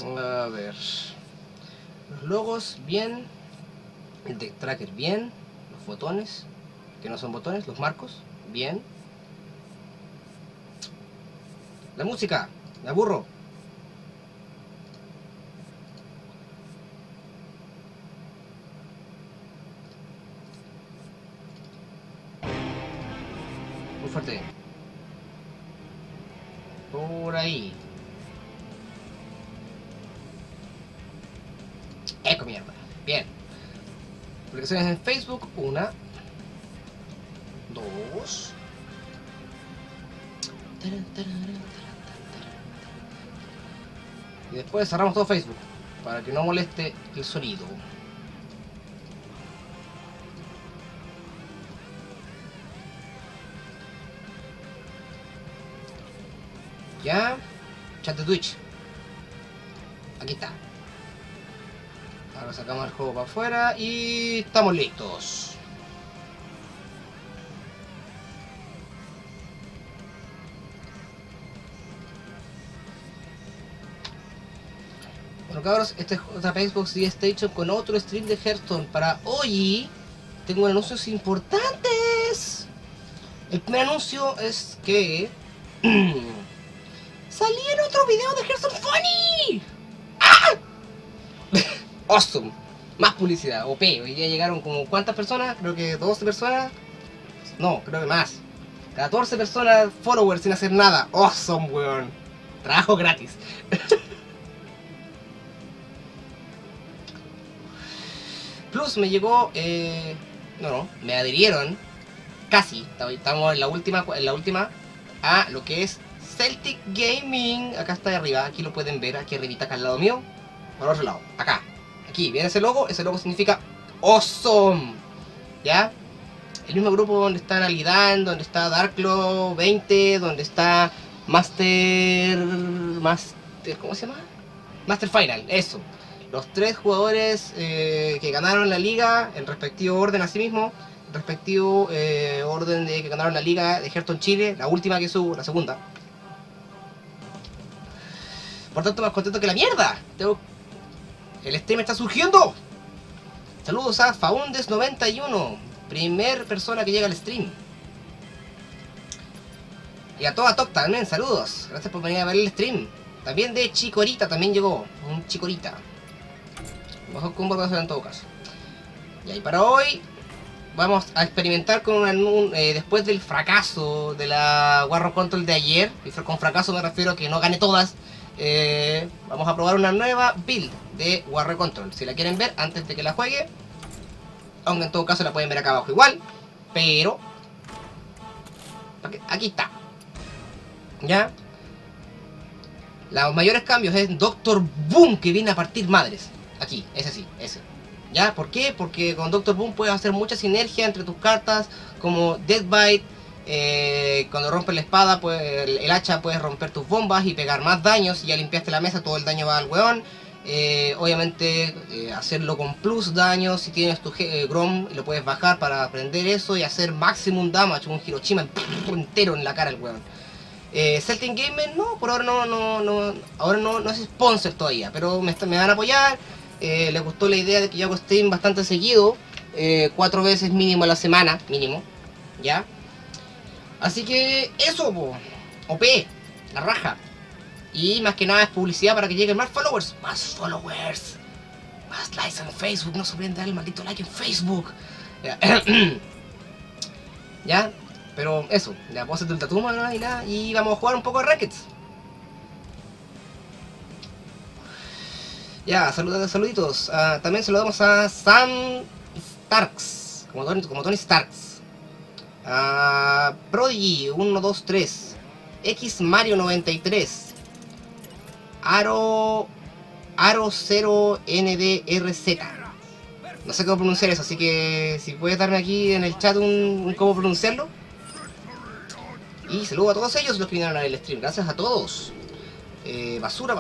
A ver. Los logos, bien. El de tracker, bien. Los botones, que no son botones, los marcos, bien. La música, me aburro. Muy fuerte. Por ahí. Eco mierda. Bien. Publicaciones en Facebook. 1, 2. Y después cerramos todo Facebook para que no moleste el sonido. Ya. Chat de Twitch. Aquí está. Ahora sacamos el juego para afuera y estamos listos. Bueno cabros, este es otra Xbox DS Station con otro stream de Hearthstone para hoy. Tengo anuncios importantes. El primer anuncio es que salí en otro video de Hearthstone Funny. ¡Ah! Awesome. Más publicidad, OP. Hoy día llegaron como ¿cuántas personas? Creo que 12 personas. No, creo que más. 14 personas followers sin hacer nada. Awesome, weón. Trabajo gratis. Plus me llegó, me adhirieron, casi, estamos en la última, a lo que es Celtic Gaming. Acá está de arriba, aquí lo pueden ver, aquí arribita, acá al lado mío, por otro lado, acá, aquí, ¿ven ese logo significa Awesome, ¿ya? El mismo grupo donde está Nalidán, donde está Darklo 20, donde está Master, ¿cómo se llama? Master Final, eso. Los 3 jugadores que ganaron la liga, en respectivo orden a sí mismo, respectivo orden de que ganaron la liga de Hearthstone Chile, la última que subo, la segunda. Por tanto, más contento que la mierda. El stream está surgiendo. Saludos a Faundes91, primer persona que llega al stream. Y a toda Top también, saludos. Gracias por venir a ver el stream. También de Chicorita, también llegó un Chicorita. Mejor combo que en todo caso. Y ahí para hoy vamos a experimentar con después del fracaso de la Warrock Control de ayer. Y con fracaso me refiero a que no gané todas. Vamos a probar una nueva build de Warrock Control. Si la quieren ver antes de que la juegue, aunque en todo caso la pueden ver acá abajo igual, pero aquí está. Ya. Los mayores cambios es Doctor Boom, que viene a partir madres. Aquí, ese sí, ese. ¿Ya? ¿Por qué? Porque con Doctor Boom puedes hacer mucha sinergia entre tus cartas, como Deathbite. Cuando rompes la espada, pues, el hacha, puedes romper tus bombas y pegar más daños. Si ya limpiaste la mesa, todo el daño va al weón. Obviamente, hacerlo con plus daño. Si tienes tu Grom, lo puedes bajar para aprender eso y hacer maximum damage, un Hiroshima entero en la cara al weón. Celtic Gamer, no, por ahora ahora no es sponsor todavía, pero me van a apoyar. Les gustó la idea de que yo hago stream bastante seguido, 4 veces mínimo a la semana, mínimo, ¿ya? Así que eso, OP, la raja. Y más que nada es publicidad para que lleguen más followers, más likes en Facebook, no se olviden de dar el maldito like en Facebook. ¿Ya? Pero eso, ya puedo hacerte un tatu, ¿no? Y nada, y vamos a jugar un poco de Rackets. Ya, saluditos. También saludamos a Sam Starks, como Tony Starks. Prodigy 123, X Mario 93, Aro 0NDRZ. No sé cómo pronunciar eso, así que si puedes darme aquí en el chat un cómo pronunciarlo. Y saludo a todos ellos los que vinieron a ver el stream. Gracias a todos. Basura.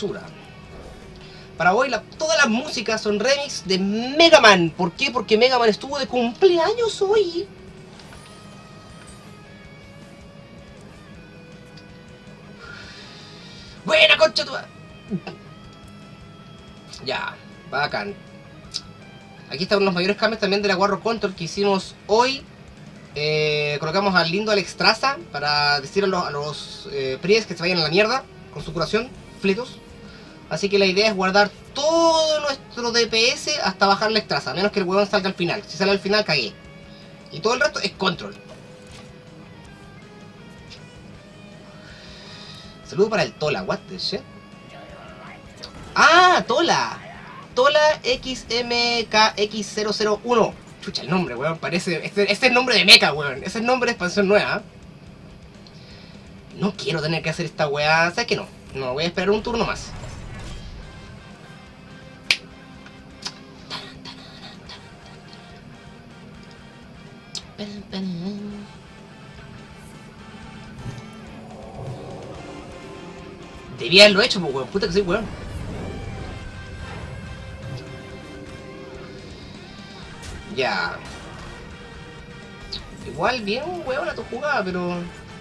Para hoy todas las músicas son remix de Mega Man. ¿Por qué? Porque Mega Man estuvo de cumpleaños hoy. Buena concha tu... Ya, bacán. Aquí están los mayores cambios también de la Warrior Control que hicimos hoy. Colocamos al lindo Alex Traza para decir a los Priest que se vayan a la mierda con su curación, flitos. Así que la idea es guardar todo nuestro DPS hasta bajar la Traza, a menos que el huevón salga al final. Si sale al final, cagué. Y todo el resto es control. Saludo para el Tola, what the shit. ¡Ah! ¡Tola! Tola XMKX001. Chucha, el nombre, weón, parece... Este es el nombre de mecha, weón. Ese es el nombre de expansión nueva. No quiero tener que hacer esta weá. ¿Sabes qué? No. No, voy a esperar un turno más. Debía haberlo hecho, pues, weón. Puta que soy, weón. Ya. Igual bien, weón, a tu jugada, pero...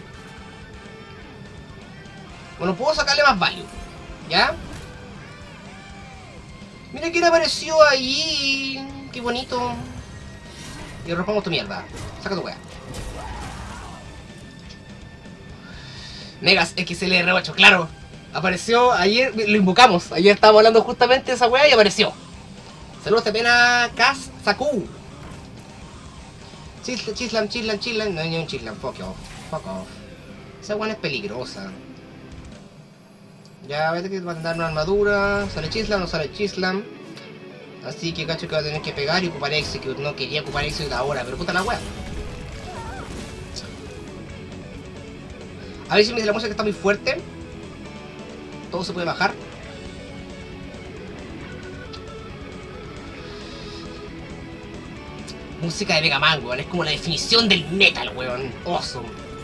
Bueno, puedo sacarle más value. ¿Ya? Mira quién apareció ahí. Qué bonito. Y rompamos tu mierda. Saca tu weá. Megas XLR8, claro. Apareció ayer, lo invocamos. Ayer estábamos hablando justamente de esa weá y apareció. Saludos de pena, Kaz Saku. Chislam. No hay ni un Chislam, fuck off. Esa weá es peligrosa. Ya, vete que va a dar una armadura. ¿Sale Chislam o no sale Chislam? Así que cacho que va a tener que pegar y ocupar Execute. No quería ocupar Execute ahora, pero puta la weá. A ver si me dice la música que está muy fuerte. Todo se puede bajar. Música de Mega Man, weón. Es como la definición del metal, weón. Awesome.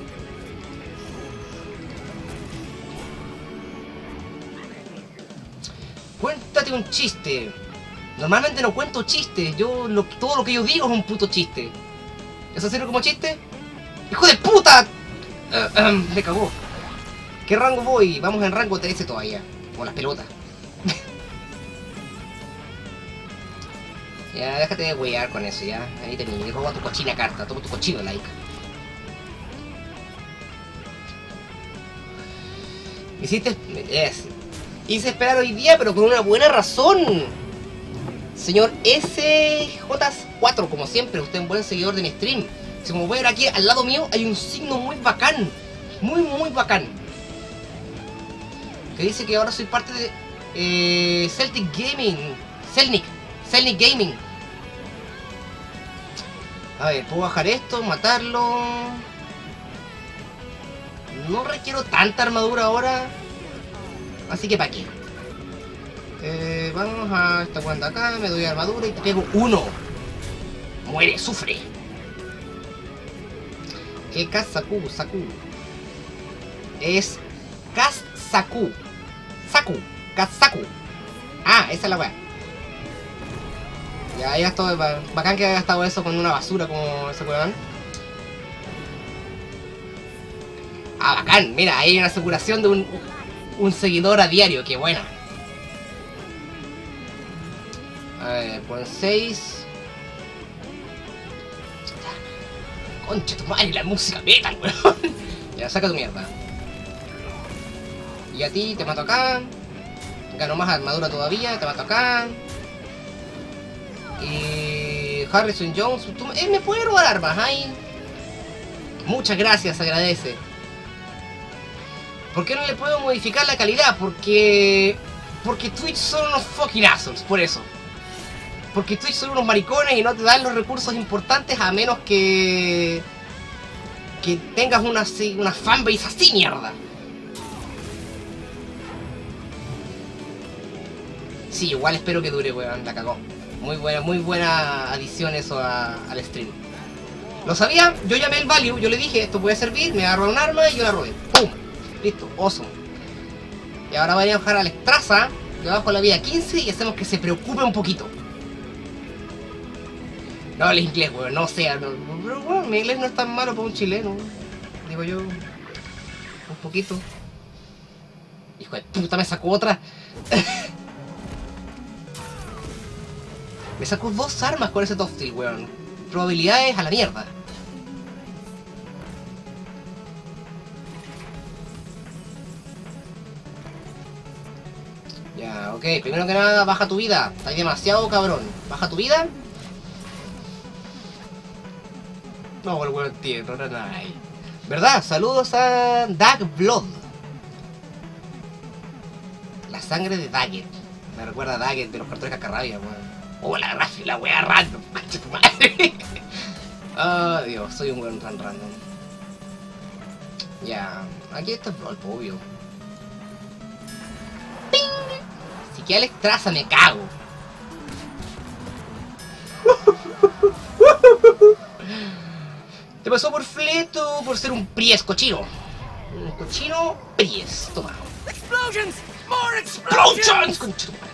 Cuéntate un chiste. Normalmente no cuento chistes. Todo lo que yo digo es un puto chiste. ¿Eso sirve como chiste? ¡Hijo de puta! Me cagó. ¿Qué rango voy? Vamos en rango 13 todavía. Como las pelotas. Ya, déjate de huear con eso, ya. Ahí te robo tu cochina carta. Toma tu cochino like. Hiciste... Hice esperar hoy día, pero con una buena razón. Señor SJ4, como siempre, usted es un buen seguidor de mi stream. Si como pueden ver aquí al lado mío hay un signo muy bacán. Muy bacán. Que dice que ahora soy parte de Celtic Gaming. Celtic Gaming. A ver, puedo bajar esto, matarlo. No requiero tanta armadura ahora. Así que pa' qué. Vamos a esta cuenta acá, me doy armadura y te pego uno. Muere, sufre. ¿Qué Saku? Es Saku. Kazaku. Ah, esa es la weá. Ya estoy bacán que haya gastado eso con una basura como ese weón. Ah, bacán, mira, hay una aseguración de un seguidor a diario, qué buena. A ver, pon 6. Concha tu madre, la música metal, weón. Ya, saca tu mierda. Y a ti, te mato acá. Gano más armadura todavía, te mato acá. Y... Harrison Jones, me puede robar armas, ay. Muchas gracias, agradece. ¿Por qué no le puedo modificar la calidad? Porque Twitch son unos fucking assholes, por eso. Porque Twitch son unos maricones y no te dan los recursos importantes a menos que tengas una fanbase así, mierda. Sí, igual espero que dure, weón, la cagó. Muy buena adición eso al stream. ¿Lo sabía? Yo llamé el value, yo le dije, esto puede servir, me agarró un arma y yo la robé. ¡Pum! Listo, awesome. Y ahora voy a bajar a la Traza, le bajo la vida 15 y hacemos que se preocupe un poquito. No el inglés, weón, no sea, no, pero bueno, mi inglés no es tan malo para un chileno, digo yo, un poquito. Hijo de puta, me sacó otra. Me sacó 2 armas con ese Toftil, weón. Probabilidades a la mierda. Ya, ok. Primero que nada, baja tu vida. Estás demasiado cabrón. Baja tu vida. No, el weón tierno, no, nada ahí. ¿Verdad? Saludos a Dark Blood. La sangre de Daggett. Me recuerda a Daggett de los cartones de Cascarrabia, weón. Oh, la wea random. Cacha tu madre. Ah, Dios, soy un weón tan random. Ya, aquí está el Brawl, obvio. ¡Ping! Si queda Alex Traza, me cago. Te pasó por fleto por ser un Pries cochino. Un cochino Pries, toma. Explosions! More explosions! Concha tu madre.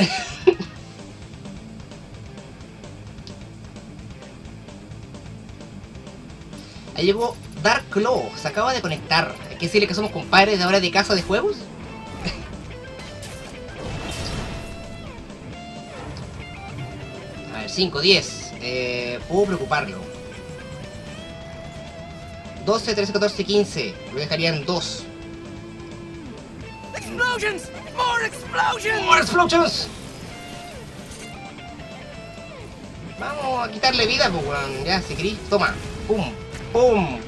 Ahí llegó Dark Claw, se acaba de conectar. Hay que decirle que somos compadres de ahora de casa de juegos. A ver, 5, 10. Puedo preocuparlo. 12, 13, 14, 15. Lo dejaría en 2. Explosions! More explosions! ¡More explosions! Vamos a quitarle vida, pues weón. Ya, si querís, toma. Pum, pum.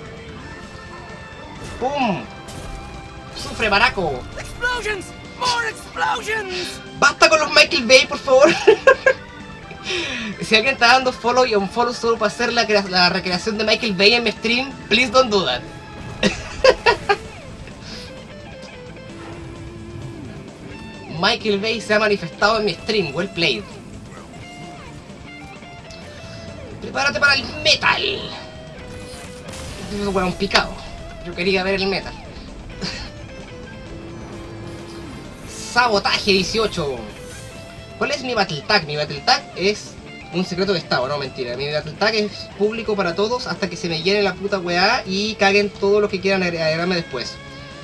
Pum. Sufre, baraco. Explosions! More explosions! Basta con los Michael Bay, por favor. Si alguien está dando follow y unfollow solo para hacer la recreación de Michael Bay en mi stream, please don't do that. Michael Bay se ha manifestado en mi stream, well played. Prepárate para el metal. Eso fue un picado. Yo quería ver el metal. Sabotaje 18. ¿Cuál es mi Battle Tag? Mi Battle Tag es un secreto de estado, no mentira. Mi Battle Tag es público para todos hasta que se me llene la puta weá y caguen todo lo que quieran agregarme después.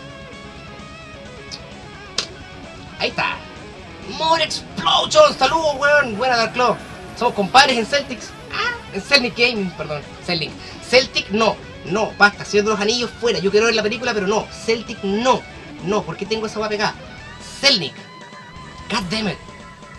Ahí está. More Explosions. Saludos, weón. Buena, Dark Claw. Somos compadres en Celtics. En Celtic Gaming, perdón. Celtic. Celtic no. No, basta. Señor de los Anillos fuera. Yo quiero ver la película, pero no. Celtic no. No, ¿por qué tengo esa weá pegada? Celtic. God damn it.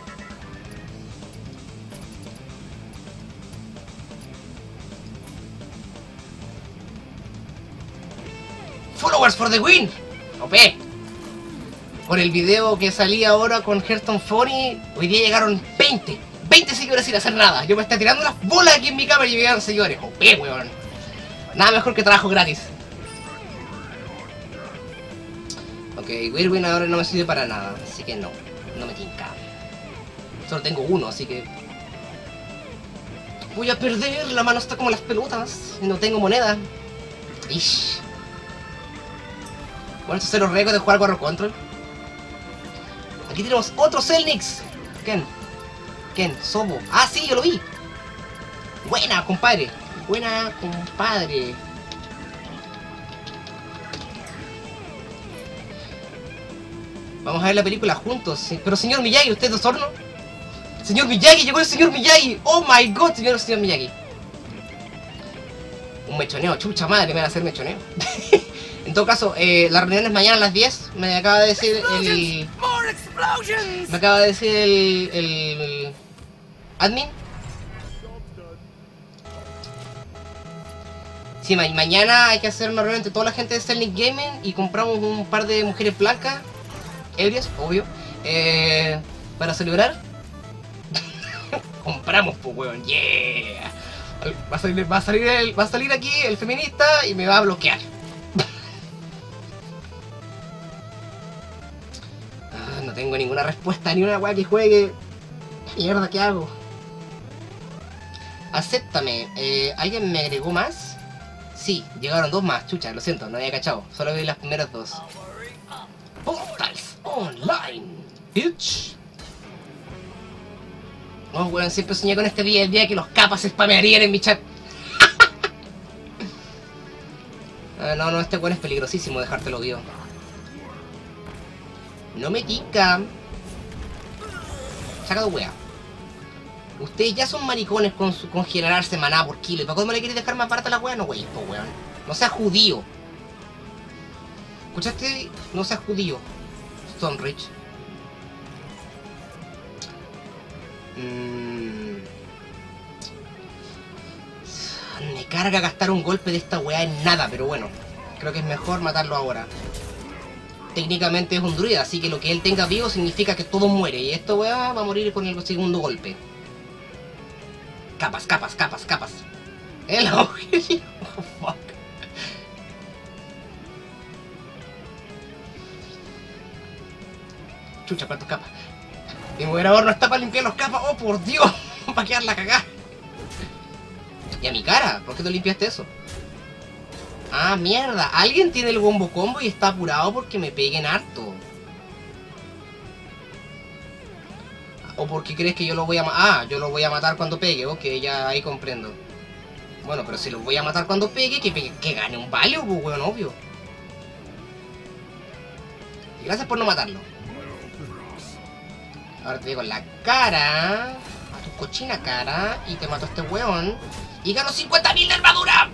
Followers for the win. OP. Con el video que salía ahora con Hearthstone Funny, hoy día llegaron 20 seguidores sin hacer nada. Yo me estoy tirando las bolas aquí en mi cámara y llegaron seguidores. OP, weón. Nada mejor que trabajo gratis. Ok, Whirlwind ahora no me sirve para nada, así que no me tinca. Solo tengo uno, así que voy a perder, la mano está como las pelotas y no tengo moneda. Ish. Bueno, estos son los récords de jugar Warrior Control. Aquí tenemos otro Celnix. Ken, Sobo. Ah, sí, yo lo vi. Buena, compadre. Buena, compadre. Vamos a ver la película juntos. Sí. Pero señor Miyagi, ¿usted es de Osorno? Señor Miyagi, llegó el señor Miyagi. Oh my god, señor Miyagi. Un mechoneo, chucha madre, me van a hacer mechoneo. En todo caso, la reunión es mañana a las 10. Me acaba de decir el... Me acaba de decir el admin. Sí, mañana hay que hacer una reunión entre toda la gente de Celtic Gaming y compramos un par de mujeres blancas, ebrias, obvio, para celebrar. Compramos, pues, weón, yeah. Va a salir aquí el feminista y me va a bloquear. No tengo ninguna respuesta, ni una weá que juegue. Mierda, ¿qué hago? Acéptame. ¿Alguien me agregó más? Sí, llegaron 2 más. Chucha, lo siento, no había cachado. Solo vi las primeras 2. Portals Online, bitch. Oh, weón, siempre soñé con este día, el día que los capas spamearían en mi chat. No, este weón es peligrosísimo, dejártelo vivo. No me tinca. Saca tu wea. Ustedes ya son maricones con generarse maná por kilo. ¿Y para cuándo me le queréis dejar más barata la weá? No, wey, esto, weón. No seas judío. ¿Escuchaste? No seas judío. Stonebridge. Me carga gastar un golpe de esta weá en nada, pero bueno. Creo que es mejor matarlo ahora. Técnicamente es un druida, así que lo que él tenga vivo significa que todo muere. Y esta weá va a morir con el segundo golpe. Capas, capas, capas, capas. El augelio. Oh, fuck. Chucha, cuántos capas. Mi moderador no está para limpiar los capas. Oh, por Dios. Para quedar la cagada. Y a mi cara. ¿Por qué te limpiaste eso? Ah, mierda. Alguien tiene el wombo combo y está apurado porque me peguen harto. ¿O porque crees que yo lo voy a matar? Ah, yo lo voy a matar cuando pegue. Ok, ya ahí comprendo. Bueno, pero si lo voy a matar cuando pegue, que gane un value, pues, weón, obvio. Y gracias por no matarlo. Ahora te digo en la cara. A tu cochina cara. Y te mato a este weón. Y gano 50.000 de armadura.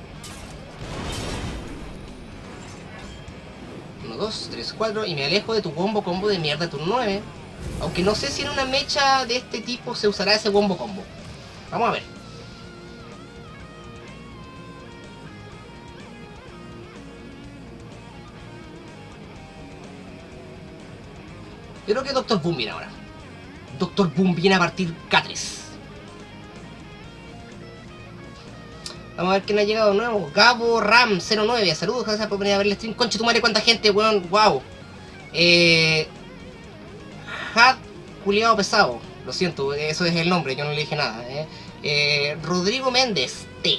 1, 2, 3, 4. Y me alejo de tu combo de mierda turno 9. Aunque no sé si en una mecha de este tipo se usará ese combo. Vamos a ver. Yo creo que Dr. Boom viene ahora. Dr. Boom viene a partir K3. Vamos a ver quién ha llegado de nuevo. Gabo Ram 09. Saludos, gracias por venir a ver el stream. Concha tu madre, cuánta gente, weón. Wow. Had culiado pesado. Lo siento, eso es el nombre, yo no le dije nada. Rodrigo Méndez T.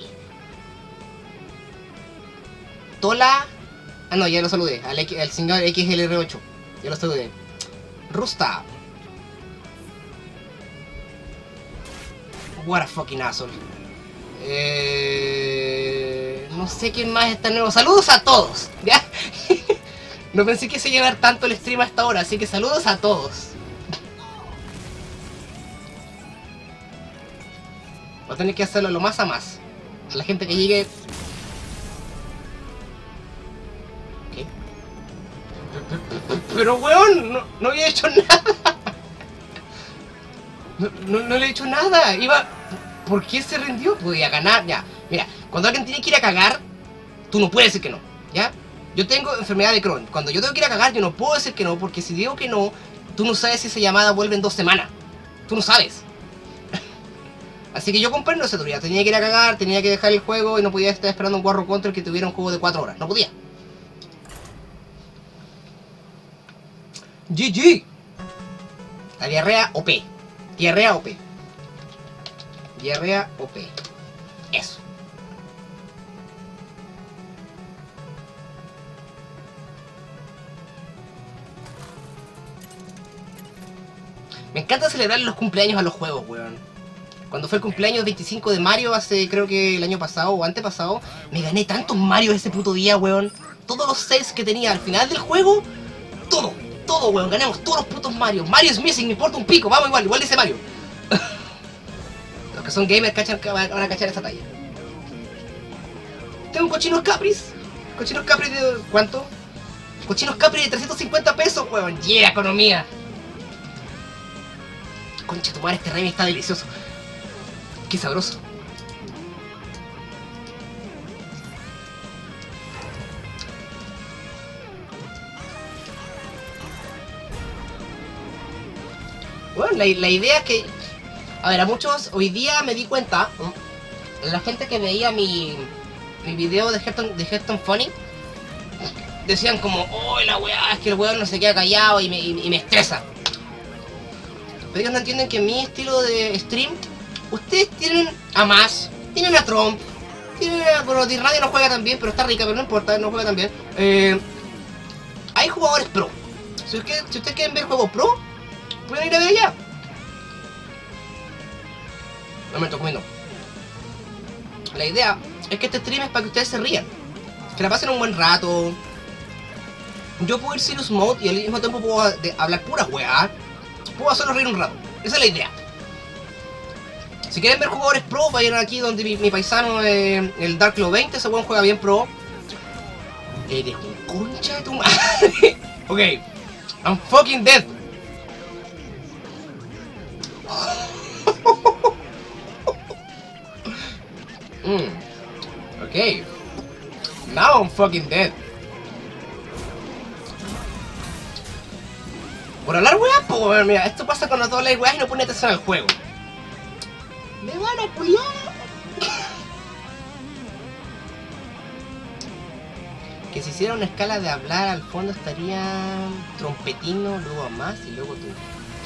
Tola. Ah, no, ya lo saludé. Al señor XLR8. Ya lo saludé. Rusta. What a fucking asshole. No sé quién más está nuevo. Saludos a todos, ¿ya? No pensé que se iba a llevar tanto el stream hasta ahora, así que saludos a todos. Voy a tener que hacerlo lo más a más. A la gente que llegue. ¿Qué? Pero weón, no había hecho nada. No le he hecho nada. Iba. ¿Por qué se rindió? Podía ganar, ya. Mira, cuando alguien tiene que ir a cagar, tú no puedes decir que no, ¿ya? Yo tengo enfermedad de Crohn. Cuando yo tengo que ir a cagar, yo no puedo decir que no, porque si digo que no, tú no sabes si esa llamada vuelve en 2 semanas. Tú no sabes. Así que yo comprendo ese truco. Tenía que ir a cagar, tenía que dejar el juego y no podía estar esperando un Warro Control que tuviera un juego de 4 horas. No podía. GG. La diarrea OP. Diarrea OP. Diarrea OP. Eso. Me encanta celebrar los cumpleaños a los juegos, weón. Cuando fue el cumpleaños 25 de Mario, hace creo que el año pasado o antepasado, me gané tantos Mario ese puto día, weón. Todos los sets que tenía al final del juego, todo, weón. Ganamos todos los putos Mario. Mario es missing, me importa un pico, vamos igual dice Mario. Los que son gamers van a cachar esa talla. Tengo un cochinos Capris. Cochinos Capris de... ¿cuánto? Cochinos Capris de 350 pesos, weón. Yeah, economía. Concha tu madre, este rey está delicioso. Qué sabroso. Bueno, la idea es que... A ver, a muchos hoy día me di cuenta, la gente que veía mi video de Hearthstone Funny, decían como, oh, la weá, es que el weón no se queda callado y me estresa. Pero ellos no entienden que mi estilo de stream, ustedes tienen a Mash, tienen a Trump, tienen a... Bueno, Dirradio no juega tan bien, pero está rica, pero no importa, no juega tan bien. Hay jugadores pro. Si ustedes quieren ver juegos pro, pueden ir a ver allá. No me estoy comiendo. La idea es que este stream es para que ustedes se rían, que la pasen un buen rato. Yo puedo ir serious mode y al mismo tiempo puedo hablar pura weá. Puedo hacerlo reír un rato. Esa es la idea. Si quieren ver jugadores pro, vayan aquí donde mi paisano, el Darklo 20, ese buen juega bien pro. Eres un concha de tu madre. Ok, I'm fucking dead. Ok, now I'm fucking dead. Por hablar weas, pues mira, esto pasa cuando todas las weas y no pones atención al juego. Me van a culiar. Que si hiciera una escala de hablar, al fondo estaría Trompetino, luego a más y luego tú.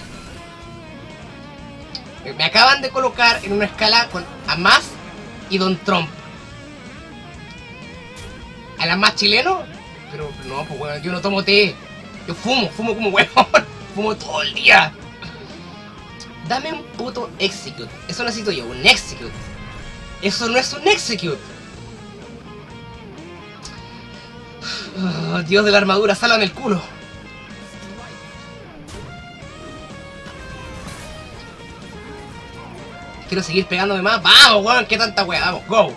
Me acaban de colocar en una escala con a más y Don Trump. ¿A la más chileno? Pero no, pues weón, yo no tomo té. Yo fumo como weón. Fumo todo el día. Dame un puto execute. Eso necesito yo, un execute. Eso no es un execute. Oh, Dios de la armadura, sálvame el culo. Quiero seguir pegándome más. Vamos, weón, qué tanta weá. Vamos, go.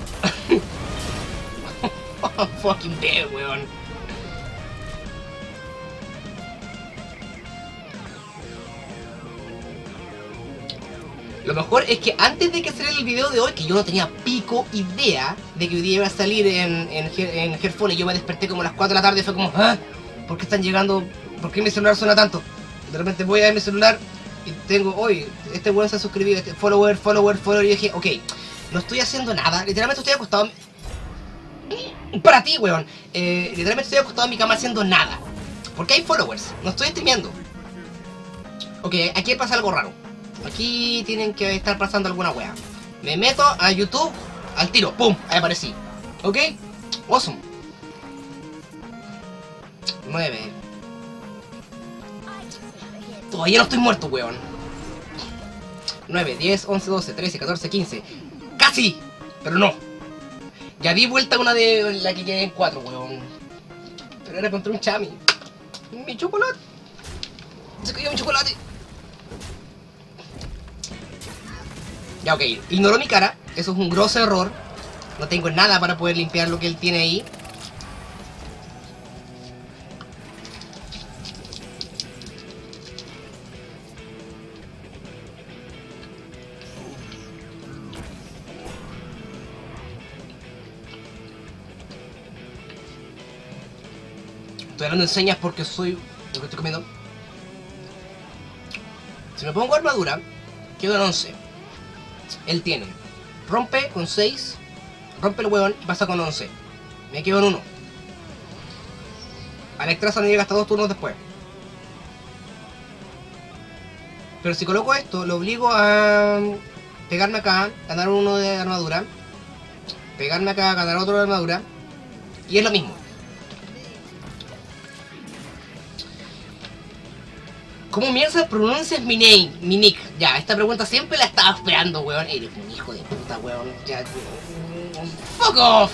Fucking dead, weón. Lo mejor es que antes de que saliera el video de hoy, que yo no tenía pico idea de que hoy día iba a salir en Headphone, y yo me desperté como a las 4 de la tarde y fue como, ¿ah? ¿Por qué están llegando? ¿Por qué mi celular suena tanto? De repente voy a ver mi celular y tengo, hoy este weón se ha suscribido, este follower, y dije, ok, no estoy haciendo nada, literalmente estoy acostado. Para ti, weón. Literalmente estoy acostado en mi cama haciendo nada. Porque hay followers, no estoy streameando. Ok, aquí pasa algo raro. Aquí tienen que estar pasando alguna wea. Me meto a YouTube al tiro, pum, ahí aparecí. Ok, awesome. 9. Todavía no estoy muerto, weón. 9, 10, 11, 12, 13, 14, 15. ¡Casi! Pero no. Ya di vuelta una de la que quedé en 4, weón. Pero era contra un chami. Mi chocolate. Se cayó mi chocolate. Ya, ok. Ignoró mi cara. Eso es un grosso error. No tengo nada para poder limpiar lo que él tiene ahí. Estoy hablando en señas porque soy lo que estoy comiendo. Si me pongo armadura, quedo en 11. Él tiene rompe con 6, rompe el huevón y pasa con 11. Me quedo en 1. Alectraza no llega hasta 2 turnos después. Pero si coloco esto, lo obligo a pegarme acá, ganar 1 de armadura, pegarme acá, ganar otro de armadura, y es lo mismo. ¿Cómo mierda pronuncias mi name, mi nick? Ya, esta pregunta siempre la estaba esperando, weón. Eres un hijo de puta, weón. Ya, fuck off.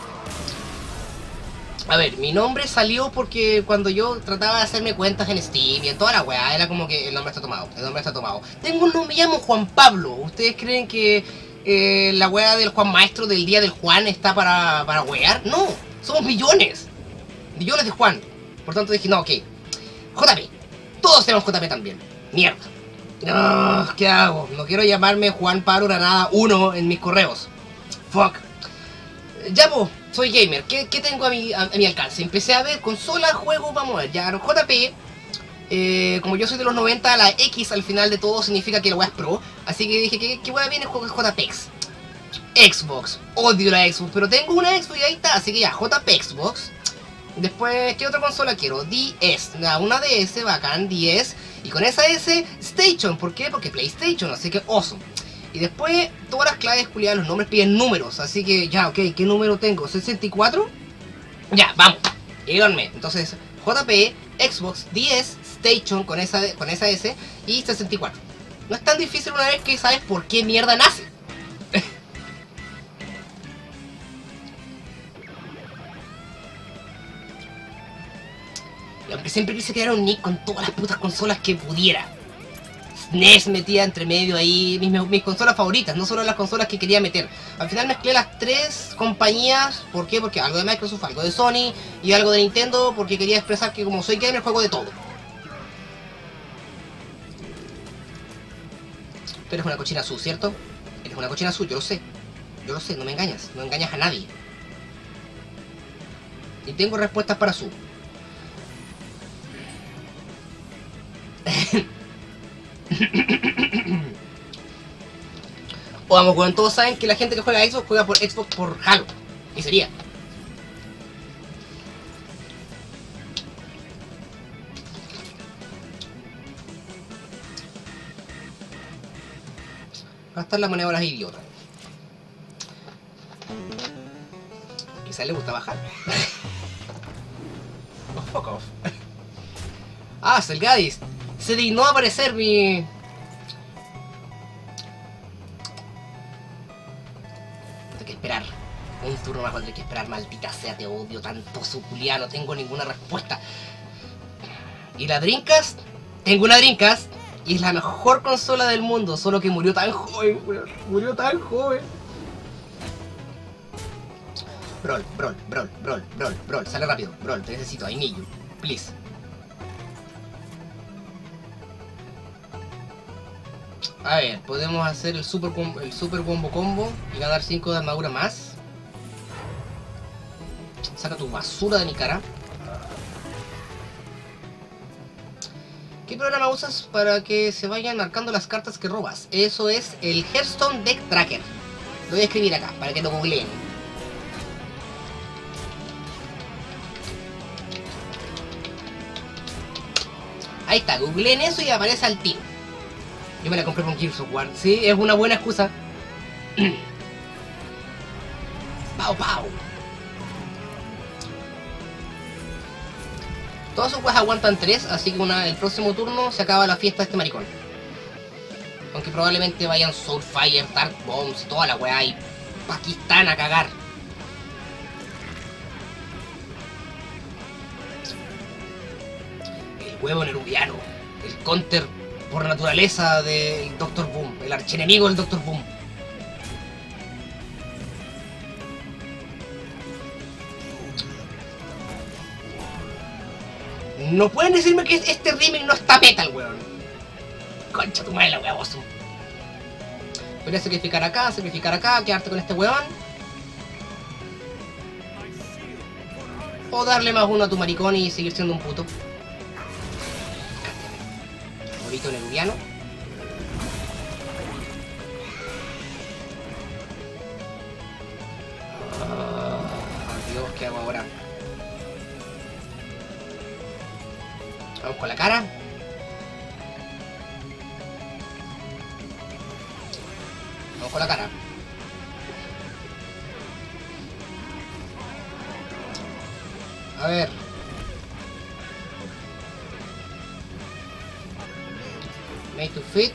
A ver, mi nombre salió porque cuando yo trataba de hacerme cuentas en Steam y en toda la weá, era como que el nombre está tomado, el nombre está tomado. Tengo un nombre, me llamo Juan Pablo. ¿Ustedes creen que la weá del Juan Maestro del día del Juan está para wear? No, somos millones. Millones de Juan. Por tanto dije, no, ok. JP. Todos tenemos JP también. Mierda. No, ¿qué hago? No quiero llamarme Juan Pablo Granada 1 en mis correos. Fuck. Ya pues, soy gamer. ¿Qué tengo a mi alcance? Empecé a ver consolas, juegos, vamos a ver. Ya, JP. Como yo soy de los 90, la X al final de todo significa que la weá es pro. Así que dije, ¿qué weá viene? Juego JPX. Xbox. Odio la Xbox, pero tengo una Xbox y ahí está. Así que ya, JP Xbox. Después, ¿qué otra consola quiero? DS, una DS, bacán, 10. Y con esa S, Station. ¿Por qué? Porque PlayStation, así que awesome. Y después, todas las claves culiadas, los nombres piden números. Así que ya, ok, ¿qué número tengo? ¿64? Ya, vamos, díganme. Entonces, JP, Xbox, 10, Station con esa S y 64. No es tan difícil una vez que sabes por qué mierda nace. Aunque siempre quise crear un nick con todas las putas consolas que pudiera. SNES metía entre medio ahí, mis consolas favoritas, no solo las consolas que quería meter. Al final mezclé las tres compañías. ¿Por qué? Porque algo de Microsoft, algo de Sony y algo de Nintendo, porque quería expresar que como soy gamer juego de todo. Tú eres una cochina azul, ¿cierto? Eres una cochina azul, yo lo sé. Yo lo sé, no me engañas, no engañas a nadie. Y tengo respuestas para su. O vamos, cuando todos saben que la gente que juega Xbox juega por Xbox por Halo. Y sería. Gastar la moneda a las idiotas. Quizás le gusta bajar. Oh, fuck off. Ah, Selgadis. Se dignó a aparecer mi... Tengo que esperar. Un turno más, tendré que esperar, maldita sea, te odio tanto, su culiá, no tengo ninguna respuesta. ¿Y la Dreamcast? Tengo una Dreamcast y es la mejor consola del mundo, solo que murió tan joven, weón. Murió tan joven. Brawl, sale rápido. Brawl, te necesito, I need you, please. A ver, podemos hacer el super combo y ganar 5 de armadura más. Saca tu basura de mi cara. ¿Qué programa usas para que se vayan marcando las cartas que robas? Eso es el Hearthstone Deck Tracker. Lo voy a escribir acá, para que lo googleen. Ahí está, googleen eso y aparece al tiro. Yo me la compré con Gears of War. Sí, es una buena excusa. Pau, pau. Todas sus weas aguantan 3, así que el próximo turno se acaba la fiesta de este maricón. Aunque probablemente vayan Soulfire, Dark Bombs, toda la wea y Pakistán a cagar. El huevo nerubiano, el counter por naturaleza del Dr. Boom, el archienemigo del Dr. Boom. No pueden decirme que este remake no está metal, weón. Concha tu madre, la wea bozo. Podría sacrificar acá, quedarte con este weón. O darle más uno a tu maricón y seguir siendo un puto. Bonito nerubiano. Oh, Dios, ¿qué hago ahora? Vamos con la cara. Vamos con la cara. A ver. Made to fit.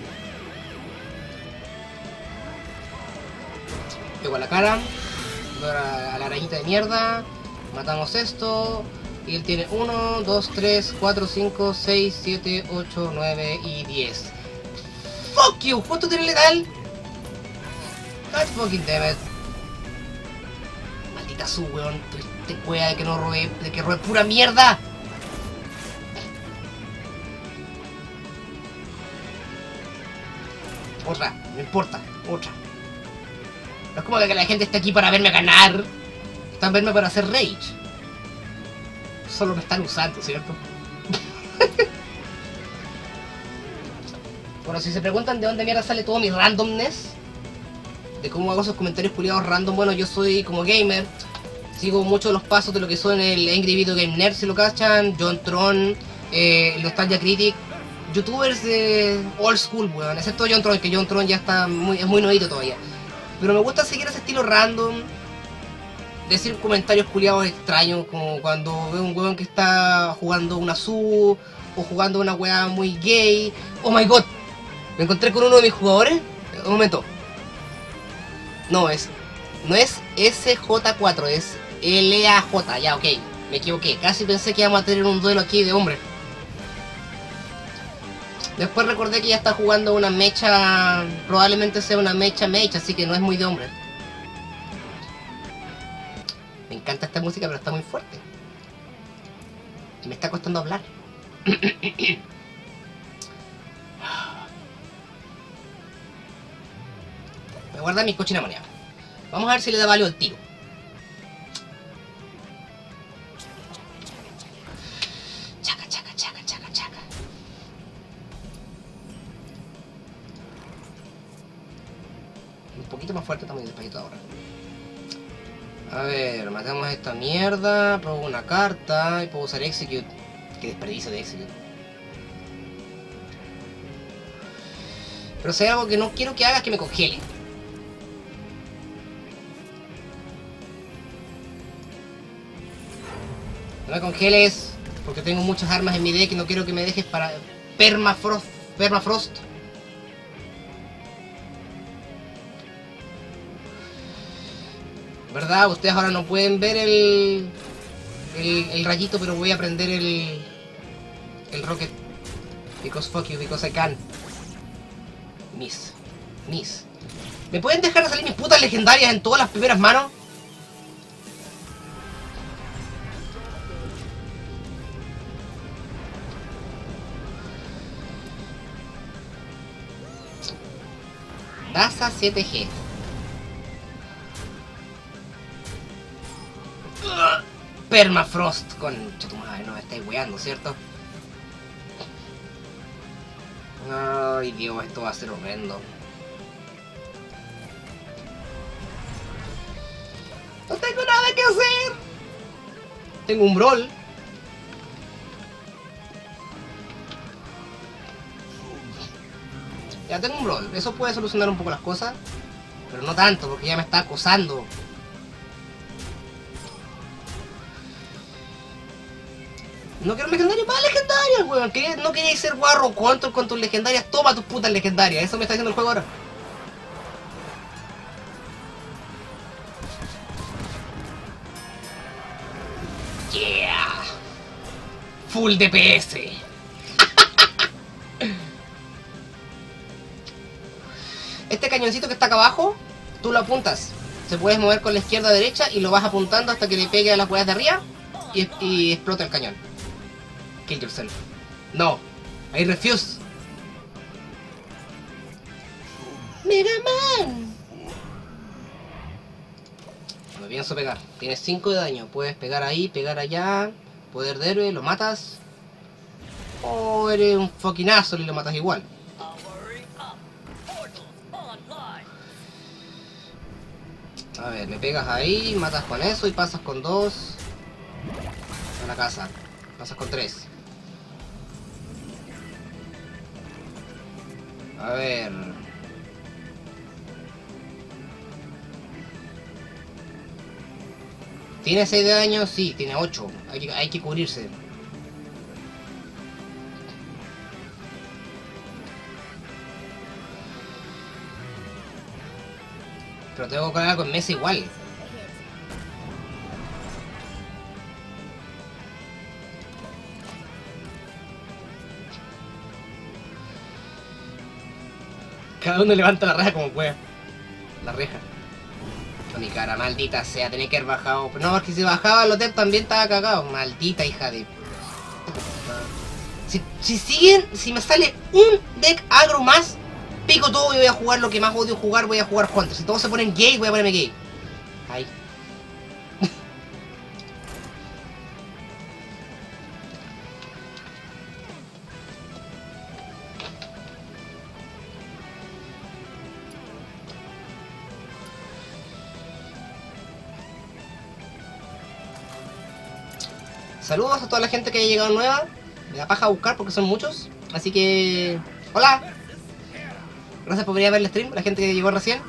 Pego a la cara. A la arañita de mierda. Matamos esto. Y él tiene 1, 2, 3, 4, 5, 6, 7, 8, 9 y 10. ¡Fuck you! ¿Cuánto tiene letal? God fucking damn it. Maldita su weón. Te cueva de que no robe. De que robe pura mierda. Otra, no importa, otra. No es como que la gente esté aquí para verme ganar. Están verme para hacer rage. Solo me están usando, ¿cierto? Bueno, si se preguntan de dónde mierda sale todo mi randomness, de cómo hago esos comentarios culiados random, bueno, yo soy como gamer, sigo mucho los pasos de lo que son el Angry Video Game Nerd, si lo cachan, John Tron, el Nostalgia Critic, youtubers de old school, weón, excepto John Tron, que John Tron ya está es muy nuevito todavía. Pero me gusta seguir ese estilo random, decir comentarios culiados extraños, como cuando veo un weón que está jugando una SU, o jugando una weá muy gay. Oh my god, me encontré con uno de mis jugadores. Un momento. No es SJ4, es LAJ, ya ok, me equivoqué. Casi pensé que íbamos a tener un duelo aquí de hombre. Después recordé que ya está jugando una mecha, probablemente sea una mecha, así que no es muy de hombre. Me encanta esta música, pero está muy fuerte. Y me está costando hablar. Voy a guardar mi cochina moneda. Vamos a ver si le da valio al tiro. Chaca, chaca, chaca, chaca, chaca. Un poquito más fuerte también despacito ahora. A ver, matamos a esta mierda. Robo una carta y puedo usar Execute. Qué desperdicio de Execute. Pero si hay algo que no quiero que haga es que me congele. No me congeles, porque tengo muchas armas en mi deck y no quiero que me dejes para Permafrost. ¿Verdad? Ustedes ahora no pueden ver el rayito, pero voy a prender el rocket. Because fuck you, because I can. Miss. ¿Me pueden dejar de salir mis putas legendarias en todas las primeras manos? Daza 7G. Permafrost con... tu madre, no me estáis weando, ¿cierto? Ay, Dios, esto va a ser horrendo. No tengo nada que hacer. Tengo un brawl. Ya tengo un brawl. Eso puede solucionar un poco las cosas. Pero no tanto, porque ya me está acosando. No quiero legendarias, más legendarias, weón. No queréis ser guarro con tus legendarias. Toma tus putas legendarias. Eso me está diciendo el juego ahora. Yeah. Full DPS. Este cañoncito que está acá abajo, tú lo apuntas. Se puedes mover con la izquierda a derecha y lo vas apuntando hasta que le pegue a las huevas de arriba y explota el cañón. Kill yourself. No, I refuse. Mega Man. Me pienso pegar. Tienes 5 de daño. Puedes pegar ahí, pegar allá. Poder de héroe, lo matas. O eres un fucking asshole y lo matas igual. A ver, me pegas ahí, matas con eso y pasas con 2 a la casa. Pasas con 3. A ver. ¿Tiene 6 de daño? Sí, tiene 8. Hay que cubrirse. Pero tengo que colocar con mesa igual. Cada uno levanta la reja como pueda. La reja. A mi cara, maldita sea, tenía que haber bajado. Pero no, es que si bajaba el hotel también estaba cagado. Maldita hija de... Si me sale un deck agro más, pico todo y voy a jugar lo que más odio jugar, voy a jugar Hunter. Si todos se ponen gay, voy a ponerme gay. Ahí. Saludos a toda la gente que haya llegado nueva. Me da paja buscar porque son muchos. Así que... ¡Hola! Gracias por venir a ver el stream, la gente que llegó recién.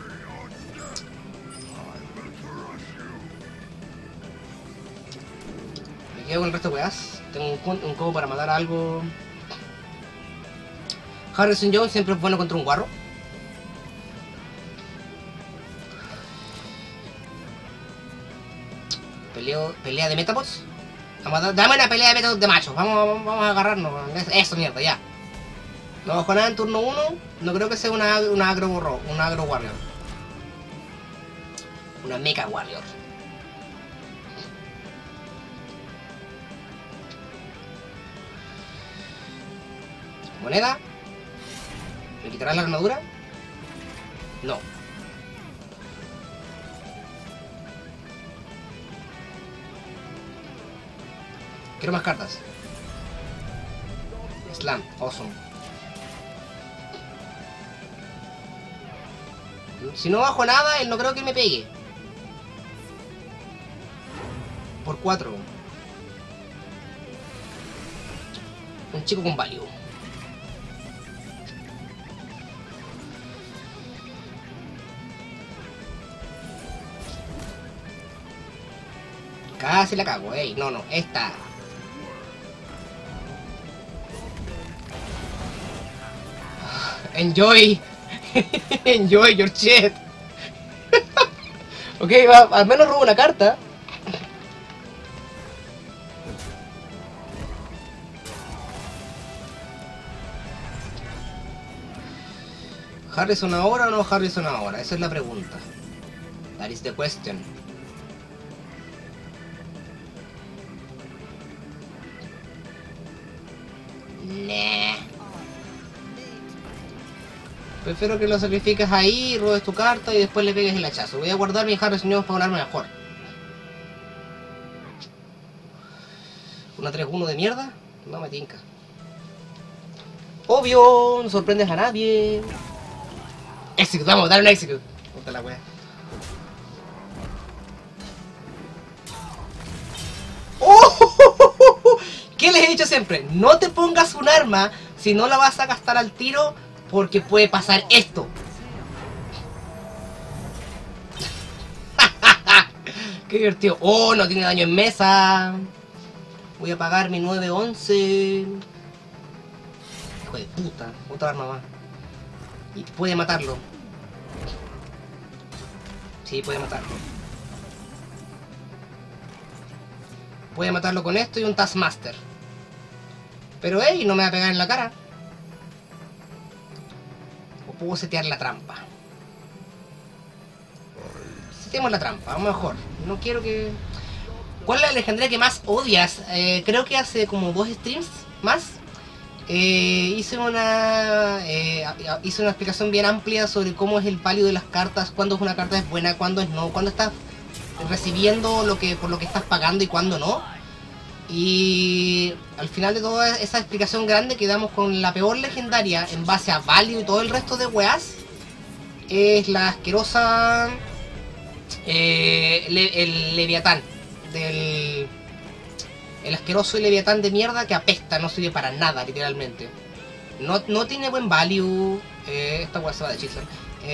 Me quedo con el resto de weas. Tengo un combo para matar algo. Harrison Jones siempre es bueno contra un guarro. Pelea de Metabots. Dame una pelea de Metabots de machos. Vamos a agarrarnos. Eso, mierda, ya. No bajo nada en turno 1. No creo que sea una agro warrior. Una mecha warrior. Moneda. ¿Me quitarás la armadura? No. Quiero más cartas. Slam, awesome. Si no bajo nada, él no creo que me pegue. Por 4. Un chico con value. Casi la cago, ey. No, no, esta. Enjoy. Enjoy your shit. Ok, va, al menos robo una carta. ¿Harrison ahora o no Harrison ahora? Esa es la pregunta. That is the question. Nah. Prefiero que lo sacrifiques ahí, robes tu carta y después le pegues el hachazo. Voy a guardar mi Harrison News para un arma mejor. ¿Una 3-1 de mierda? No me tinca. Obvio, no sorprendes a nadie. Execute, vamos, dale un execute. Puta la wea. ¡Oh! ¿Qué les he dicho siempre? No te pongas un arma si no la vas a gastar al tiro, porque puede pasar esto. Qué divertido. Oh, no tiene daño en mesa. Voy a pagar mi 911. Hijo de puta. Otra arma más. Y puede matarlo. Sí, puede matarlo. Puede matarlo con esto y un Taskmaster. Pero hey, no me va a pegar en la cara. O puedo setear la trampa. Seteemos la trampa, a lo mejor. No quiero que... ¿Cuál es la legendaria que más odias? Creo que hace como 2 streams más. Hice una explicación bien amplia sobre cómo es el value de las cartas, cuándo una carta es buena, cuándo es no, cuándo estás recibiendo por lo que estás pagando y cuándo no. Y al final de toda esa explicación grande quedamos con la peor legendaria en base a value y todo el resto de weas. Es la asquerosa el Leviatán el asqueroso Leviatán de mierda que apesta, no sirve para nada, literalmente. No tiene buen value. Esta wea se va de chisel.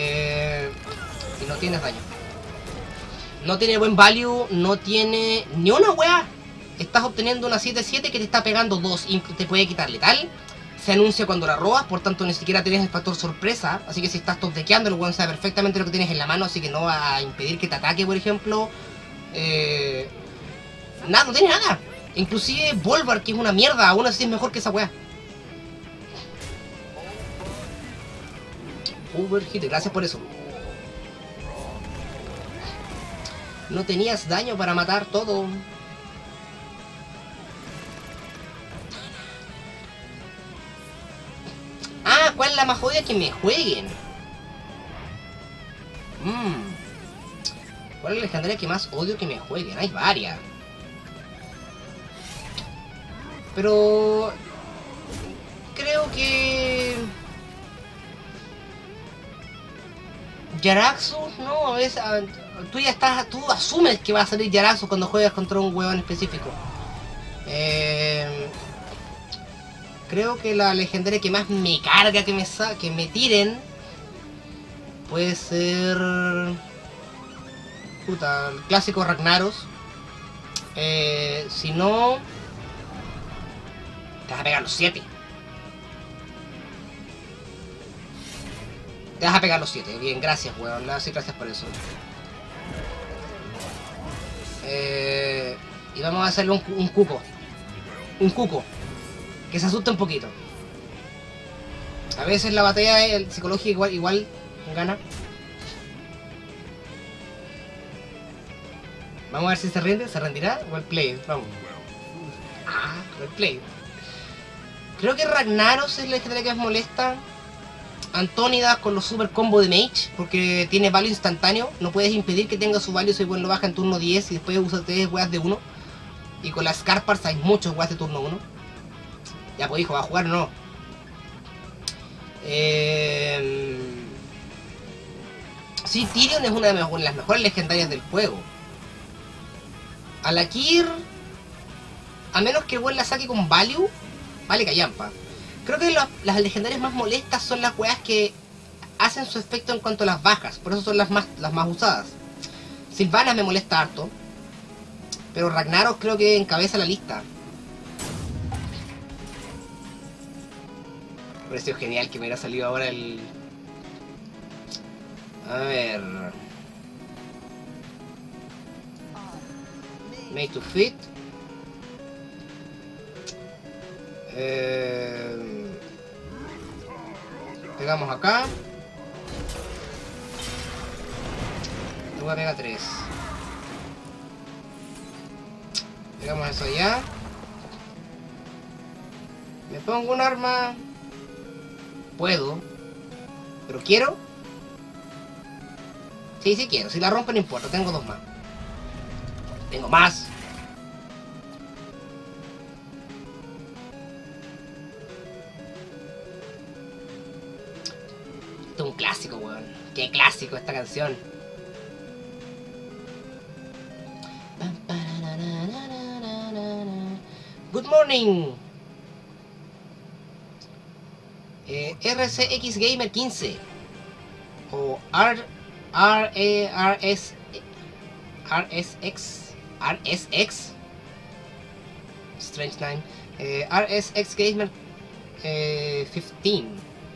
Y no tienes daño. No tiene buen value, no tiene ni una wea. Estás obteniendo una 7-7 que te está pegando 2 y te puede quitar letal. Se anuncia cuando la robas, por tanto ni siquiera tienes el factor sorpresa. Así que si estás topdequeando, el weón sabe perfectamente lo que tienes en la mano, así que no va a impedir que te ataque, por ejemplo. Nada, no tiene nada. Inclusive Bolvar, que es una mierda, aún así es mejor que esa wea. Overhit, gracias por eso. No tenías daño para matar todo. Ah, ¿cuál es la más jodida? Que me jueguen. ¿Cuál es la legendaria que más odio que me jueguen? Hay varias. Pero... creo que... Jaraxxus, no, es... tú ya estás... tú asumes que va a salir Jaraxxus cuando juegas contra un huevón específico. Creo que la legendaria que más me carga que me tiren puede ser... puta, el clásico Ragnaros. Si no... te vas a pegar los 7. Te vas a pegar los 7. Bien, gracias, weón. Sí, gracias por eso. Y vamos a hacerle un cuco. Un cuco. Que se asuste un poquito. A veces la batalla psicológica igual gana. Vamos a ver si se rinde. ¿Se rendirá? Well played. Vamos. Well played. Creo que Ragnaros es la legendaria que más molesta. Antónidas con los super combo de Mage, porque tiene value instantáneo. No puedes impedir que tenga su value si lo baja en turno 10 y después usa 3 weas de 1. Y con las Scarpars hay muchos weas de turno 1. Ya pues hijo, ¿va a jugar o no? Sí, Tyrion es una de las mejores legendarias del juego. Alakir, a menos que el la saque con value, vale callampa. Creo que las legendarias más molestas son las weas que hacen su efecto en cuanto a las bajas. Por eso son las más usadas. Sylvanas me molesta harto. Pero Ragnaros creo que encabeza la lista. Me pareció genial que me hubiera salido ahora el... A ver... Made to fit. Pegamos acá. Le voy a pegar 3. Pegamos eso allá. Me pongo un arma. Puedo. ¿Pero quiero? Sí, sí quiero. Si la rompo no importa. Tengo 2 más. Tengo más. Esto es un clásico, weón. Qué clásico esta canción. Good morning. RCX Gamer 15 o RSX strange name. RSX Gamer 15.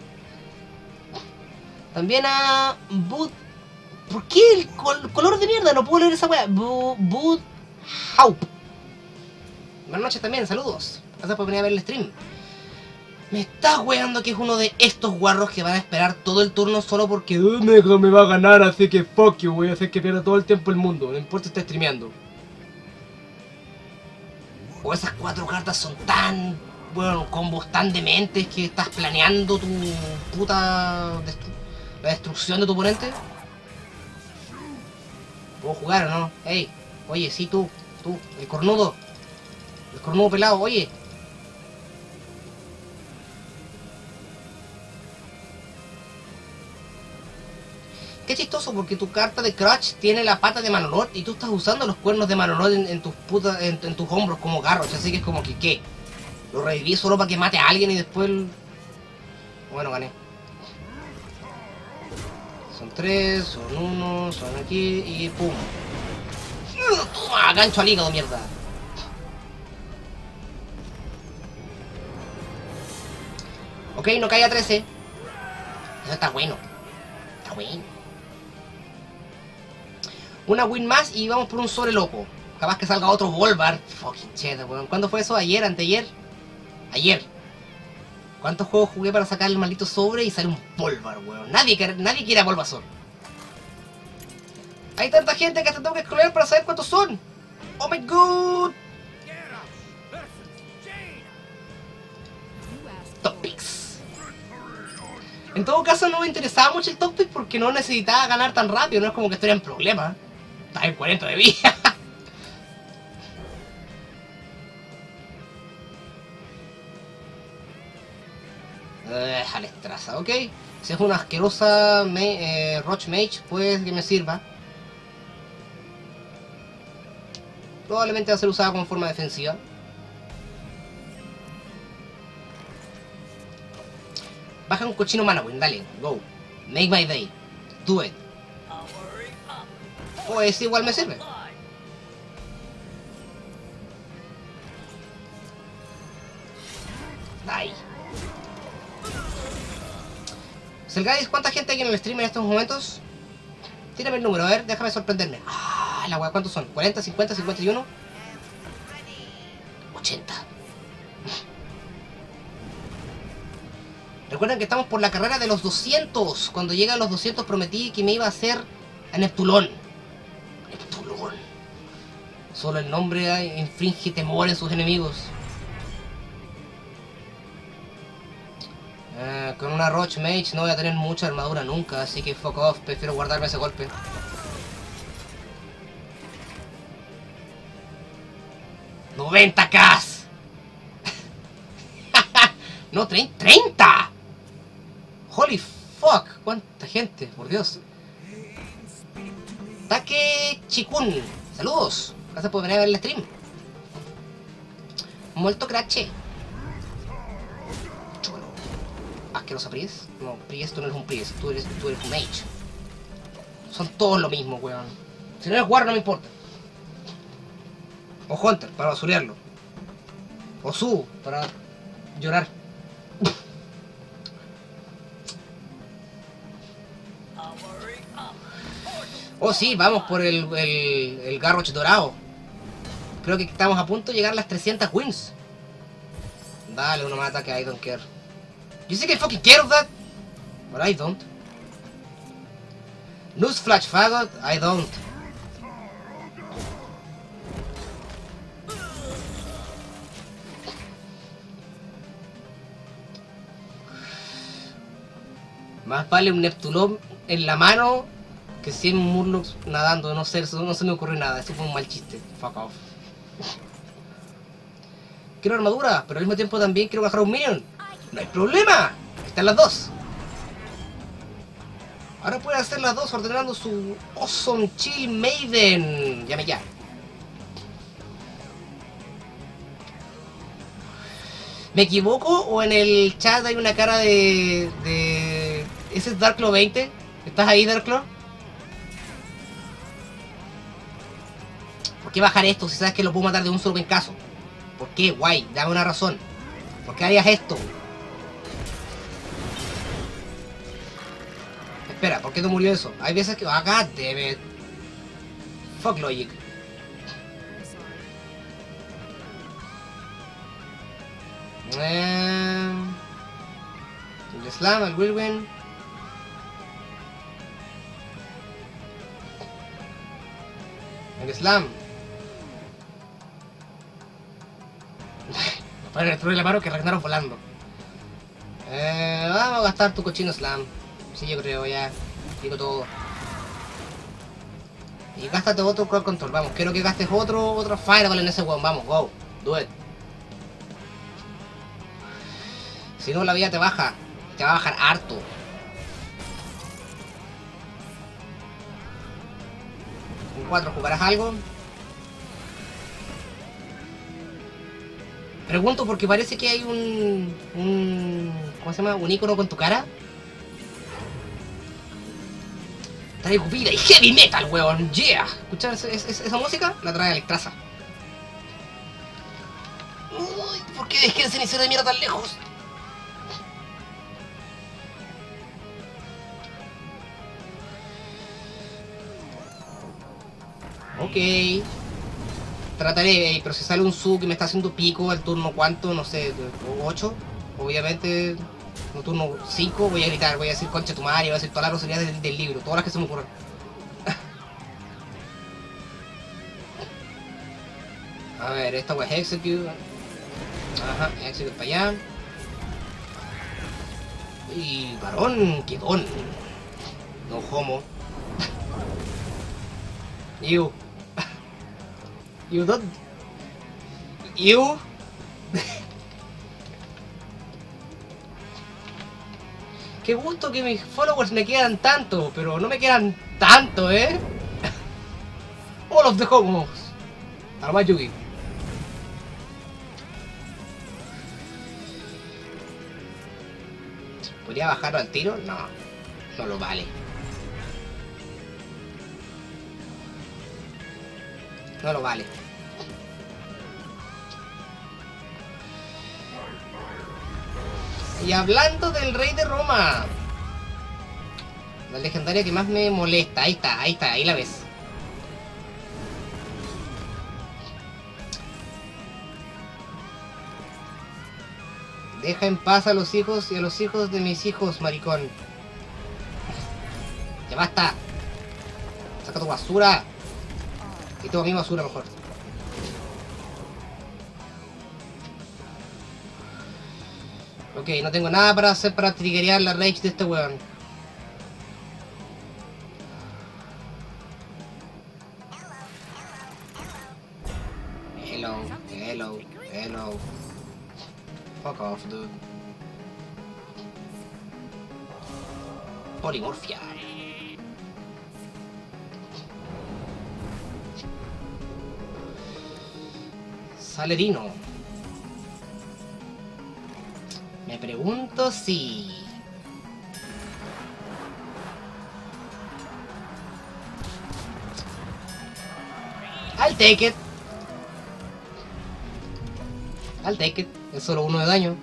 También a Bud. ¿Por qué el color de mierda? No puedo leer esa wea. Bud Haup. Buenas noches también, saludos. Gracias por venir a ver el stream. Me estás weando que es uno de estos guarros que van a esperar todo el turno solo porque Mega me va a ganar, así que fuck you, voy a hacer que pierda todo el tiempo el mundo, no importa si está streameando. O esas 4 cartas son tan, bueno, combos tan dementes que estás planeando tu puta... la destrucción de tu oponente. ¿Puedo jugar o no? Ey, oye, sí, tú, el cornudo pelado, oye. Qué chistoso porque tu carta de Crutch tiene la pata de Manonot y tú estás usando los cuernos de Manonot en tus en tus hombros como garros, así que es como que ¿qué? Lo reviví solo para que mate a alguien y después... Bueno, gané. Son 3, son 1, son aquí y pum. ¡Toma! Gancho al hígado, mierda. Ok, no cae a 13. Eso está bueno. Está bueno. Una win más y vamos por un sobre loco. Capaz que salga otro Volvar. Fucking cheddar, weón. ¿Cuándo fue eso? ¿Ayer? ¿Anteayer? Ayer. ¿Cuántos juegos jugué para sacar el maldito sobre y sale un Volvar, weón? Nadie quiere a Bulbasaur. Hay tanta gente que hasta tengo que scrollear para saber cuántos son. Oh my god. Top picks. En todo caso no me interesaba mucho el top pick porque no necesitaba ganar tan rápido. No es como que estuviera en problemas. Estaba en 40 de vida. Alestraza, ok. Si es una asquerosa Roach Mage, pues que me sirva. Probablemente va a ser usada como forma defensiva. Baja un cochino Manawin, dale, go. Make my day. Do it. Pues igual me sirve. Ay. Selgadis, ¿cuánta gente hay en el stream en estos momentos? Tírame el número, a ver, déjame sorprenderme. Ah, la weá, ¿cuántos son? ¿40, 50, 51? 80. Recuerden que estamos por la carrera de los 200. Cuando llegan los 200 prometí que me iba a hacer a Neptulón. Neptulón. Solo el nombre infringe temor en sus enemigos. Con una Roach Mage no voy a tener mucha armadura nunca, así que fuck off, prefiero guardarme ese golpe. ¡90k! No, 30. Holy fuck, cuánta gente, por Dios. Take Chikun, saludos. Gracias por venir a ver el stream. Molto grazie. Chulo. Asquerosa Priest. No, Priest, tú no eres un Priest, tú eres un Mage. Son todos lo mismo, weón. Si no eres War no me importa. O Hunter, para basurearlo. O Su, para llorar. Oh sí, vamos por el Garrosh dorado. Creo que estamos a punto de llegar a las 300 wins. Dale, uno más ataque, I don't care. You think I fucking care of that? But I don't. Newsflash faggot, I don't. Más vale un Neptulón en la mano que 100 Murlocs nadando. No sé, no se me ocurrió nada. Ese fue un mal chiste. Fuck off. Quiero armadura, pero al mismo tiempo también quiero bajar un minion. ¡No hay problema! Están las dos. Ahora puede hacer las dos ordenando su Awesome Chill Maiden. Llame ya. ¿Me equivoco o en el chat hay una cara de... ¿Ese es Darklo 20? ¿Estás ahí, Darklo? ¿Por qué bajar esto si sabes que lo puedo matar de un solo pencazo? ¿Por qué? Guay, dame una razón. ¿Por qué harías esto? Espera, ¿por qué no murió eso? Hay veces que... ¡Ah, god damn it! Fuck logic. El Slam, el Whirlwind. El Slam. Para destruir la mano que Ragnarok volando. Vamos a gastar tu cochino Slam. Sí, yo creo, ya. Digo todo. Y gástate otro Crowd Control. Vamos, quiero que gastes otro Fireball en ese weón. Vamos, go. Do it. Si no, la vida te baja. Te va a bajar harto. Con 4 jugarás algo. Pregunto porque parece que hay un ¿cómo se llama? Un icono con tu cara. Traigo vida y heavy metal, weón. Yeah. ¿Escuchar esa música? La trae Electraza. Uy, ¿por qué dejé el cenicero de mierda tan lejos? Ok. Trataré, pero si sale un Su que me está haciendo pico al turno cuánto, no sé, 8, obviamente, no turno 5, voy a gritar, voy a decir concha tu madre, voy a decir todas las groserías del libro, todas las que se me ocurran. A ver, esta wea es execute. Ajá, execute para allá. Y varón, quedón. No homo. You. You don't... You... Qué gusto que mis followers me quedan tanto, pero no me quedan tanto, ¿eh? All of the homos. Arma Yugi. ¿Podría bajarlo al tiro? No, no lo vale. No lo vale. Y hablando del rey de Roma, la legendaria que más me molesta, ahí está, ahí la ves. Deja en paz a los hijos y a los hijos de mis hijos, maricón. ¡Ya basta! ¡Saca tu basura! Y toma mi basura mejor. Ok, no tengo nada para hacer para triggerear la rage de este weón. Hello, hello, hello. Fuck off, dude. Polimorfia. Salerino. Me pregunto si... I'll take it. I'll take it. Es solo 1 de daño.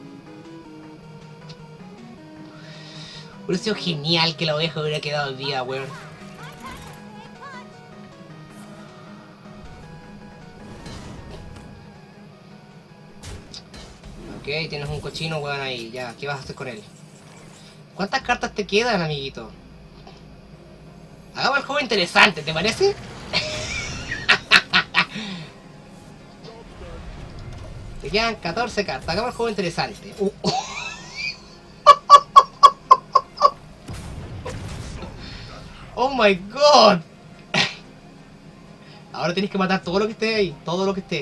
Hubiera sido genial que la oveja hubiera quedado viva, weón. Ok, tienes un cochino, weón, ahí. Ya, ¿qué vas a hacer con él? ¿Cuántas cartas te quedan, amiguito? Hagamos el juego interesante, ¿te parece? Te quedan 14 cartas. Hagamos el juego interesante. Oh my god. Ahora tienes que matar todo lo que esté ahí. Todo lo que esté.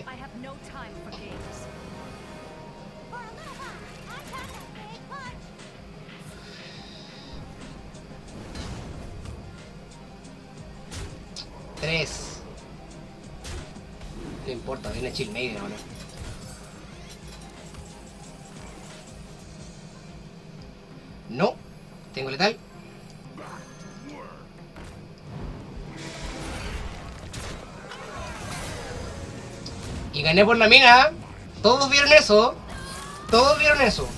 Tres. No importa, viene Chill Maiden ahora. No. Tengo letal. Y gané por la mina. Todos vieron eso. Todos vieron eso.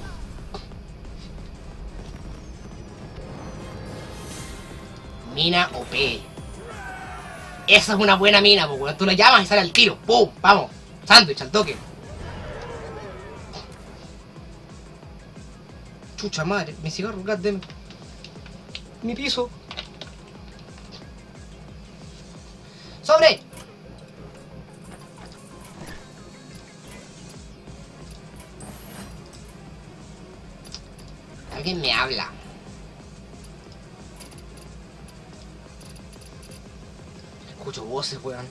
Mina OP. Esa es una buena mina, pues, tú la llamas y sale al tiro. ¡Pum! Vamos. Sándwich al toque. Chucha madre. Mi cigarro, goddammit. Mi piso. ¡Sobre! Alguien me habla. Escucho voces, weón.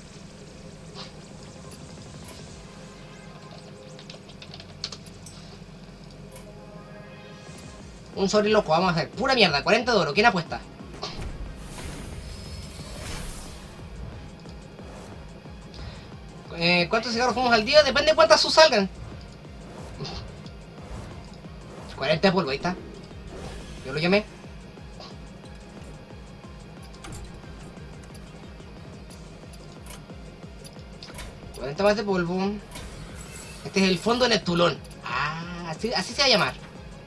Un sobre loco, vamos a hacer. Pura mierda, 40 de oro. ¿Quién apuesta? ¿Cuántos cigarros fumamos al día? Depende de cuántas sus salgan. 40 de polvo, ahí está. Yo lo llamé. Más de polvo. Este es el fondo Neptulón. Ah, así se va a llamar.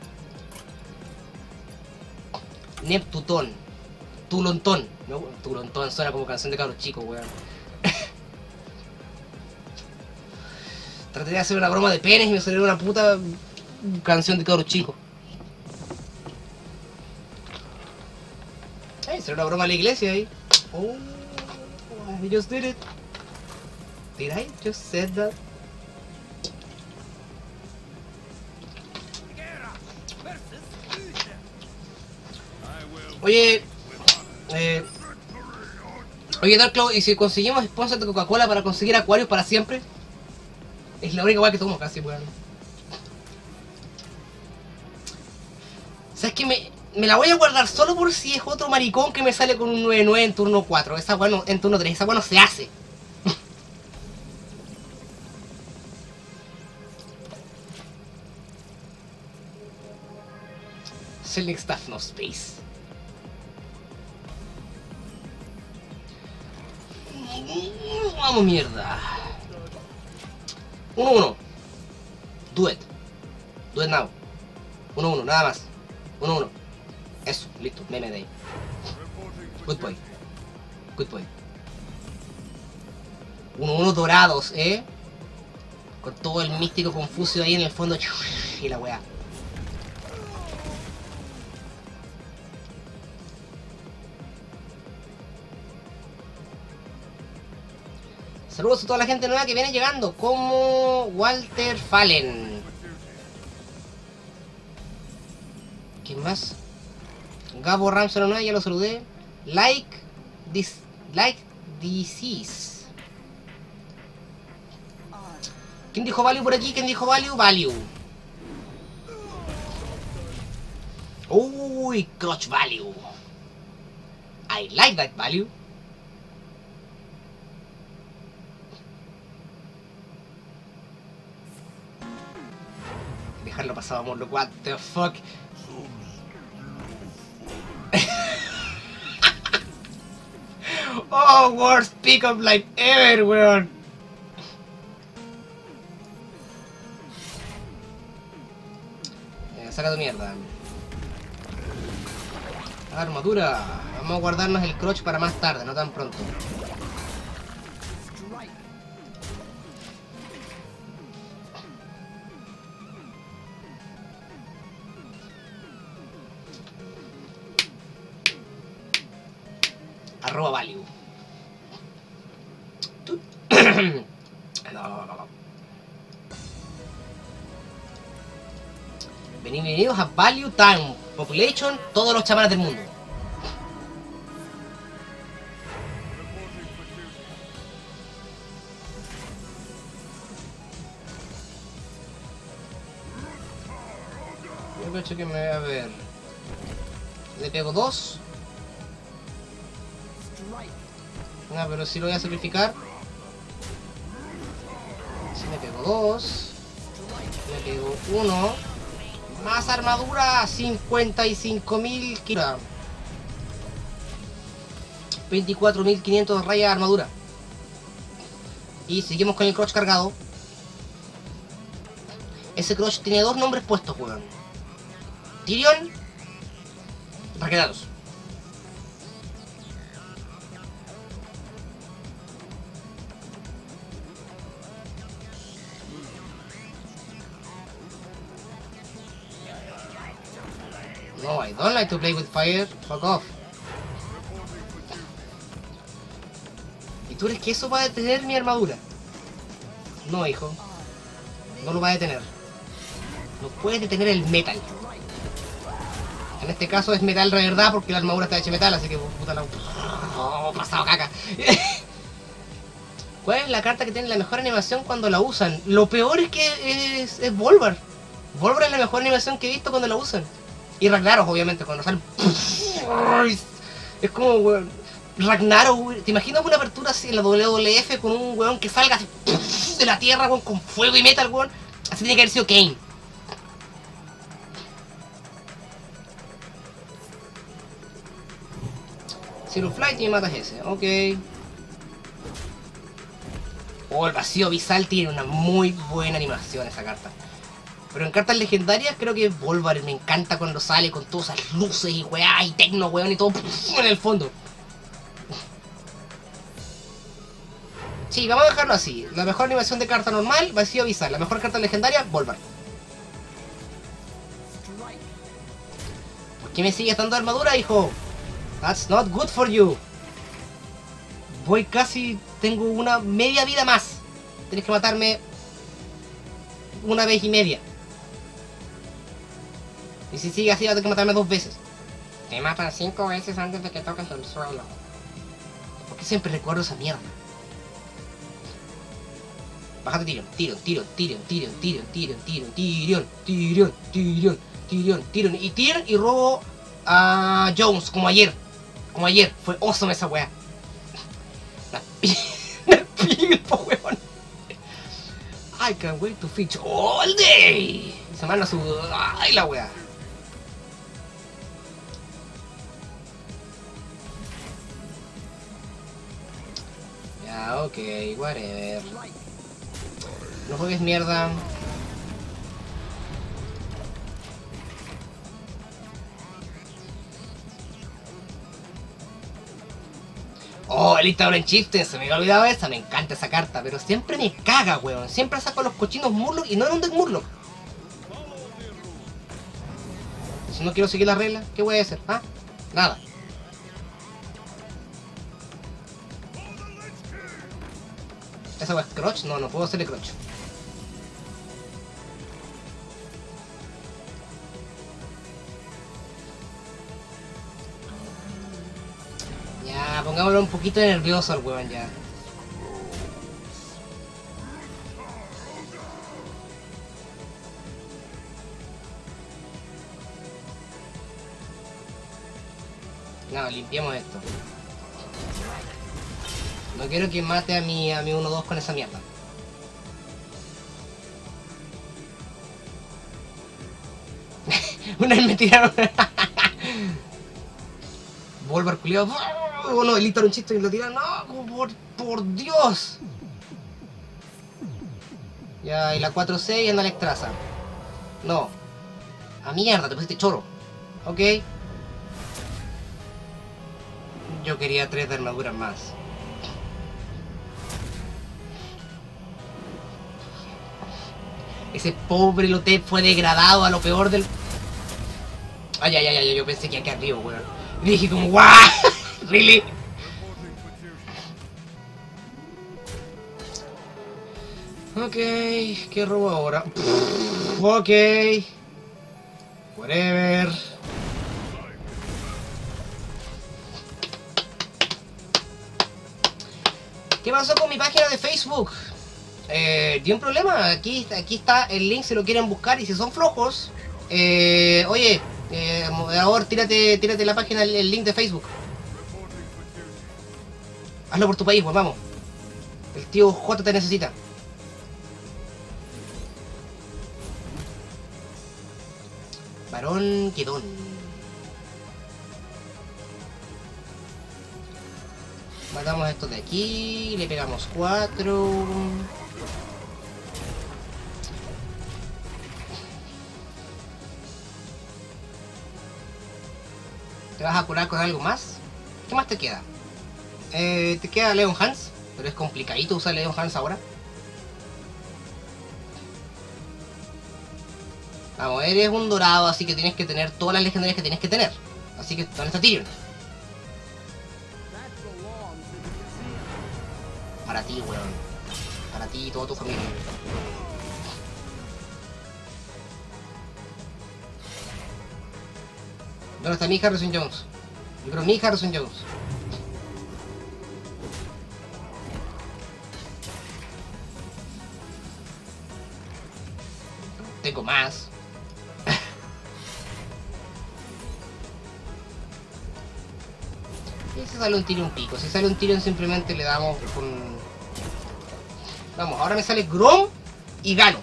Neptutón. Tulontón. No, Tulontón suena como canción de cabros chicos, weón. Traté de hacer una broma de penes y me salió una puta canción de cabros chicos. Ay, salió una broma a la iglesia ahí. Oh, I just did it. Did I just said that? Oye, oye Darkclaw, ¿y si conseguimos sponsor de Coca-Cola para conseguir acuarios para siempre? Es la única weá que tomo casi, weón. ¿Sabes qué? Me la voy a guardar solo por si es otro maricón que me sale con un 9-9 en turno 4. Esa weá no, en turno 3, esa weá no se hace. Selling stuff, no space. Vamos, mierda. 1-1. Do it. Do it now. 1-1, nada más. 1-1. Eso, listo, meme de ahí. Good boy. Good boy. 1-1 dorados, Con todo el místico Confucio ahí en el fondo. Y la weá. Saludos a toda la gente nueva que viene llegando, como Walter Fallen. ¿Quién más? Gabo Ramson 9, ya lo saludé. Like Disease. ¿Quién dijo value por aquí? ¿Quién dijo value? Value. Uy, crotch value. I like that value. Dejarlo pasado, amor. What the fuck. Oh, worst pick-up line ever, weón. Saca tu mierda. Armadura. Vamos a guardarnos el crotch para más tarde, no tan pronto. Arroba value. No. Bienvenidos a Value Time Population, todos los chamanes del mundo. Yo creo que me voy a ver. Le pego 2. No, pero si lo voy a sacrificar. Si me pego 2. Me pego 1. Más armadura, 55.000 kilos. 24.500 rayas de armadura. Y seguimos con el crotch cargado. Ese crotch tiene 2 nombres puestos, weón. Tyrion. Raquedados. No, I don't like to play with fire. Fuck off. ¿Y tú crees que eso va a detener mi armadura? No, hijo. No lo va a detener. No puedes detener el metal. En este caso es metal de verdad porque la armadura está hecha de metal, así que puta la... Oh, pasado caca. ¿Cuál es la carta que tiene la mejor animación cuando la usan? Lo peor es que es Volvar. Volvar es la mejor animación que he visto cuando la usan. Y Ragnaros, obviamente, cuando salen... Es como, weón... Ragnaros, weón. ¿Te imaginas una apertura así en la WWF con un weón que salga así de la tierra, weón, con fuego y metal, weón? Así tiene que haber sido Kane. Zero Flight y me matas ese, ok. Oh, el vacío abisal tiene una muy buena animación esa carta. Pero en cartas legendarias creo que Volvar me encanta cuando sale con todas esas luces y weá y tecno, weón, y todo en el fondo. Sí, vamos a dejarlo así. La mejor animación de carta normal, vacío abisal. La mejor carta legendaria, Volvar. ¿Por qué me sigues dando armadura, hijo? That's not good for you. Voy casi... Tengo una media vida más. Tienes que matarme... una vez y media. Y si sigue así, vas a tener que matarme 2 veces. Te matan 5 veces antes de que toques el suelo. ¿Por qué siempre recuerdo esa mierda? Bájate Tyrion, Tyrion. Y Tyrion y robo a Jones, como ayer. Fue awesome esa weá. La pilpo, weón. I can't wait to fish all day. Se manda su... Ay, la weá. Ya, ok, whatever. No juegues mierda. Oh, el Dictador en Chieftain, se me había olvidado esa, me encanta esa carta, pero siempre me caga, weón. Siempre saco a los cochinos Murloc y no era un deck Murloc. Si no quiero seguir las reglas, ¿qué voy a hacer? ¿Ah? Nada. ¿Esa es Crotch? No, no puedo hacerle Crotch. Ya, pongámoslo un poquito nervioso al weón ya. No, limpiemos esto. No quiero que mate a mi 1-2 con esa mierda. Una vez me tiraron. Volvar culiado. Oh no, el Ictar un chiste y lo tiraron. No, por Dios. Ya, y la 4-6 anda la extraza. No. A mierda, te pusiste choro. Ok. Yo quería 3 de armadura más. Ese pobre Lotep fue degradado a lo peor del... Ay, yo pensé que acá arriba, weón. Y dije como, ¡guau! ¿Really? Ok, ¿qué robo ahora? Ok. Whatever. ¿Qué pasó con mi página de Facebook? Dio un problema. Aquí está el link si lo quieren buscar. Y si son flojos, oye, moderador, tírate la página, el link de Facebook. Hazlo por tu país, pues vamos. El tío J te necesita. Varón Quedón. Matamos esto de aquí, le pegamos 4. ¿Te vas a curar con algo más? ¿Qué más te queda? Te queda Leon Hans, pero es complicadito usar Leon Hans ahora. Vamos, eres un dorado, así que tienes que tener todas las legendarias que tienes que tener. Así que, ¿dónde está Tyrion? Para ti, weón. Para ti y toda tu familia. ¿Dónde está mi Harrison Jones? Yo creo mi Harrison Jones. Tengo más. Y si sale un Tyrion pico. Si sale un Tyrion simplemente le damos con... Vamos, ahora me sale Grom y gano.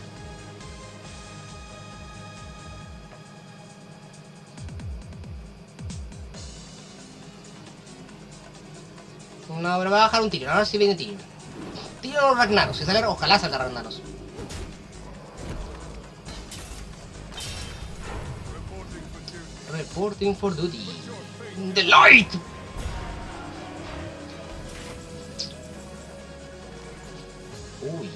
No, pero va a bajar un Tyrion, ahora sí viene Tyrion. Tyrion o Ragnaros, si sale, ojalá salga Ragnaros. Reporting for duty. The light. Uy.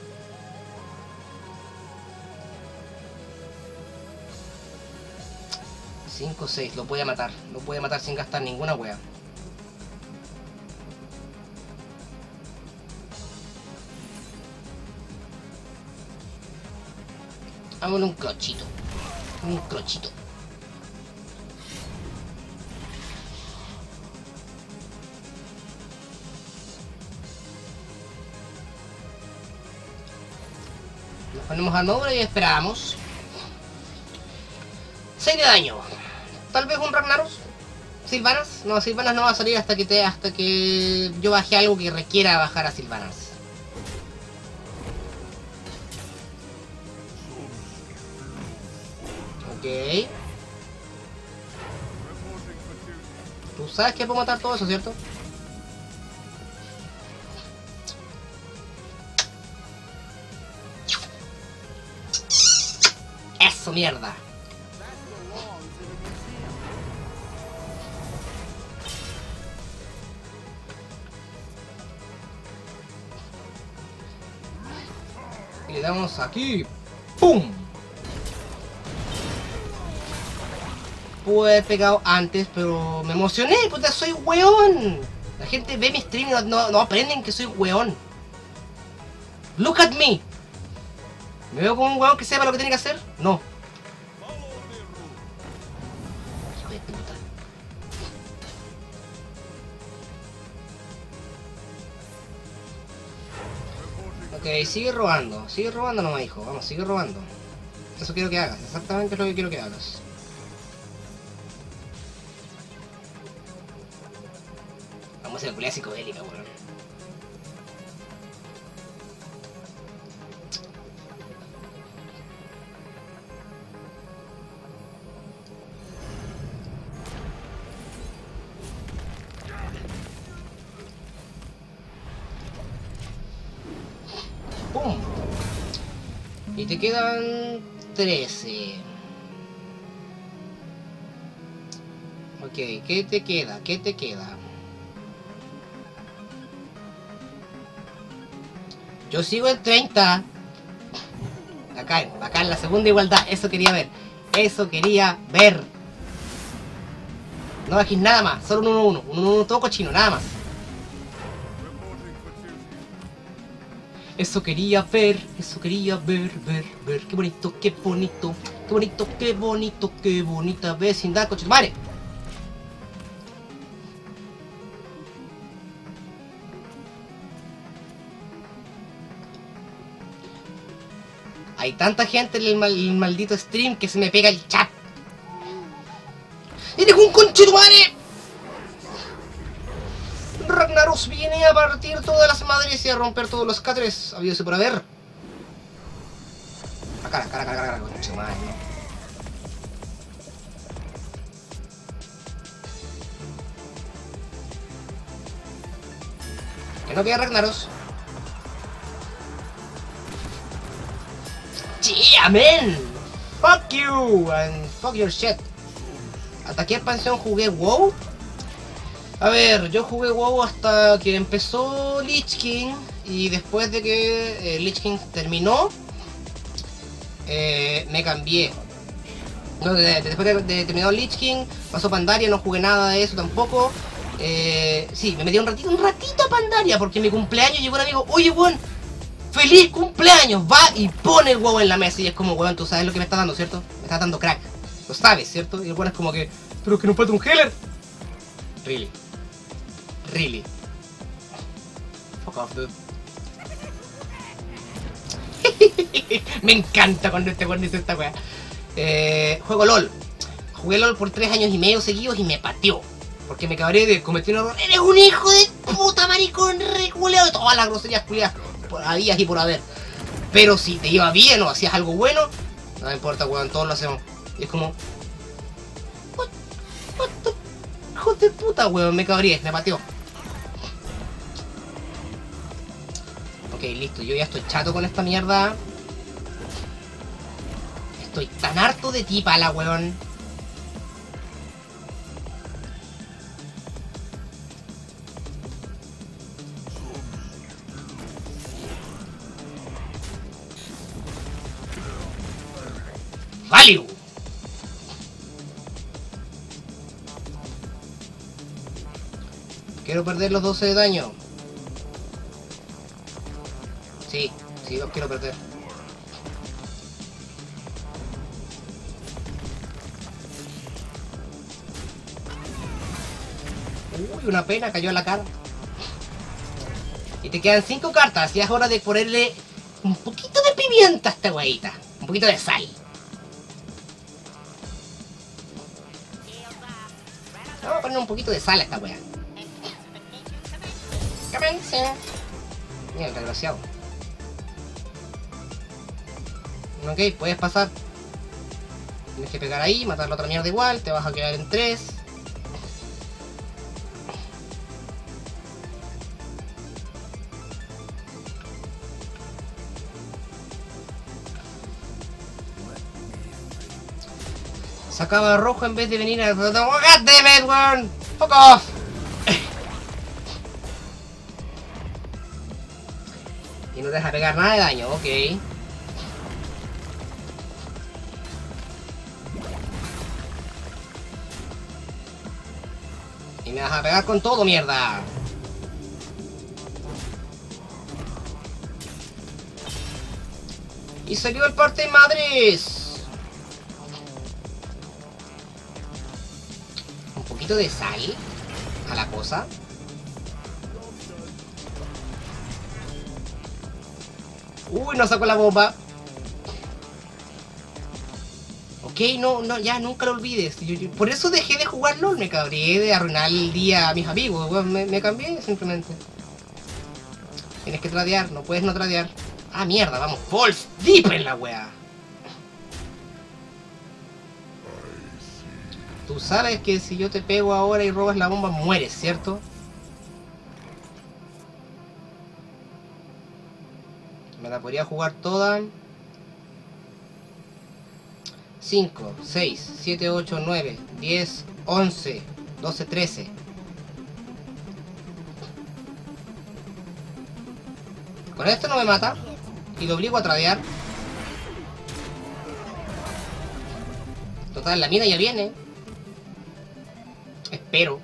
Cinco, 6, lo puede matar. Lo puede matar sin gastar ninguna wea. Hagámosle un crochito. Un crochito. Nos ponemos armadura y esperamos. 6 de daño. Tal vez un Ragnaros. Sylvanas. No, Sylvanas no va a salir hasta que yo baje algo que requiera bajar a Sylvanas. Ok. Tú sabes que puedo matar todo eso, ¿cierto? Eso, mierda. Y le damos aquí. ¡Pum! Pude haber pegado antes, pero me emocioné, puta, soy weón. La gente ve mi stream y no aprenden que soy weón. Look at me. ¿Me veo como un weón que sepa lo que tiene que hacer? No. Hijo de puta. Ok, sigue robando nomás, hijo. Vamos, sigue robando. Eso quiero que hagas, exactamente lo que quiero que hagas. Vamos a hacer el clásico bélica, weón. ¡Pum! Y te quedan 13. Ok, ¿qué te queda? ¿Qué te queda? Yo sigo en 30. Acá en la segunda igualdad. Eso quería ver. Eso quería ver. No bajís nada más. Solo un 1-1. Un 1-1 todo cochino, nada más. Eso quería ver. Eso quería ver. Qué bonito, qué bonito. Qué bonito, qué bonito, qué bonita vecindad, coche. ¡Madre! Hay tanta gente en el maldito stream que se me pega el chat. ¡Eres un conchetumare! Ragnaros viene a partir todas las madres y a romper todos los cáteres habidos y por haber. A cara, conchetumare, no. Que no quede Ragnaros. Yeah, man! Fuck you and fuck your shit. ¿Hasta qué expansión jugué WoW? A ver, yo jugué WoW hasta que empezó Lich King. Y después de que Lich King terminó, me cambié. No, después de terminado Lich King, pasó Pandaria, no jugué nada de eso tampoco. Sí, me metí un ratito a Pandaria porque en mi cumpleaños llegó un amigo. Oye, weón, ¡feliz cumpleaños! Va y pone el huevo en la mesa y es como, weón, tú sabes lo que me estás dando, ¿cierto? Me estás dando crack. Lo sabes, ¿cierto? Y el weón es como que, pero que no falta un healer. Really. Fuck off, dude. Me encanta cuando este weón dice esta weá. Juego LOL. Jugué LOL por 3 años y medio seguidos y me pateó. Porque me cabré de cometer un error. ¡Eres un hijo de puta maricón reculeado! De todas las groserías culiadas por habías y por haber. Pero si te iba bien o hacías algo bueno, no me importa, weón, todos lo hacemos. Y es como... What the... Hijo de puta, weón, me cabré, me pateó. Ok, listo, yo ya estoy chato con esta mierda. Estoy tan harto de ti, pala, weón. Value. Quiero perder los 12 de daño. Sí, los quiero perder. Uy, una pena, cayó a la cara. Y te quedan 5 cartas y es hora de ponerle un poquito de pimienta a esta guayita. Un poquito de sal. Vamos a poner un poquito de sal a esta weá. Mira el desgraciado. Ok, puedes pasar. Tienes que pegar ahí, matar la otra mierda igual. Te vas a quedar en 3. Sacaba rojo en vez de venir a... God damn it, weón. Fuck off. Y no te deja pegar nada de daño, ok. Y me vas a pegar con todo, mierda. Y salió el parte madres. Un poquito de sal a la cosa. Uy, no sacó la bomba. Ok, no, ya nunca lo olvides. Por eso dejé de jugar LOL, me cabré de arruinar el día a mis amigos, weón. Me cambié simplemente. Tienes que tradear, no puedes no tradear. Ah, mierda, vamos, Falls Deep en la wea. Tú sabes que si yo te pego ahora y robas la bomba, mueres, ¿cierto? Me la podría jugar toda. 5, 6, 7, 8, 9, 10, 11, 12, 13. Con esto no me mata. Y lo obligo a tradear. Total, la mina ya viene. Espero.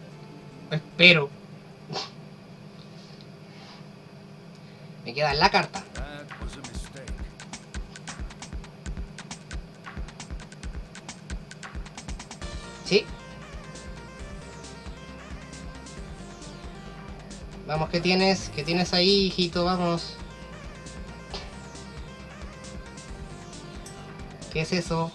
Me queda la carta. ¿Sí? Vamos, ¿qué tienes? ¿Qué tienes ahí, hijito? Vamos. ¿Qué es eso?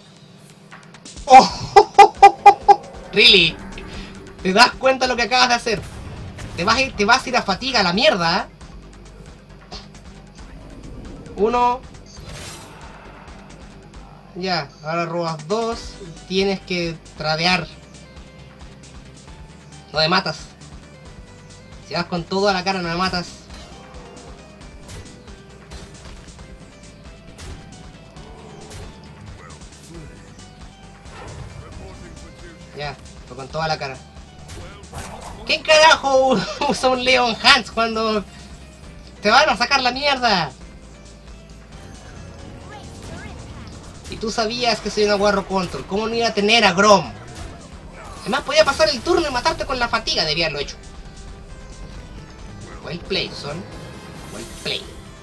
¡Oh! ¿Really? ¿Te das cuenta de lo que acabas de hacer? Te vas a ir a fatiga a la mierda, ¿eh? 1. Ya, ahora robas 2. Tienes que tradear. No me matas. Si vas con todo a la cara no me matas. Ya, fue con toda la cara. ¿Qué carajo usa un Leon Hans cuando te van a sacar la mierda? Y tú sabías que soy una Warro Control. ¿Cómo no iba a tener a Grom? Además podía pasar el turno y matarte con la fatiga. Debía haberlo hecho. Well played, son. Well played.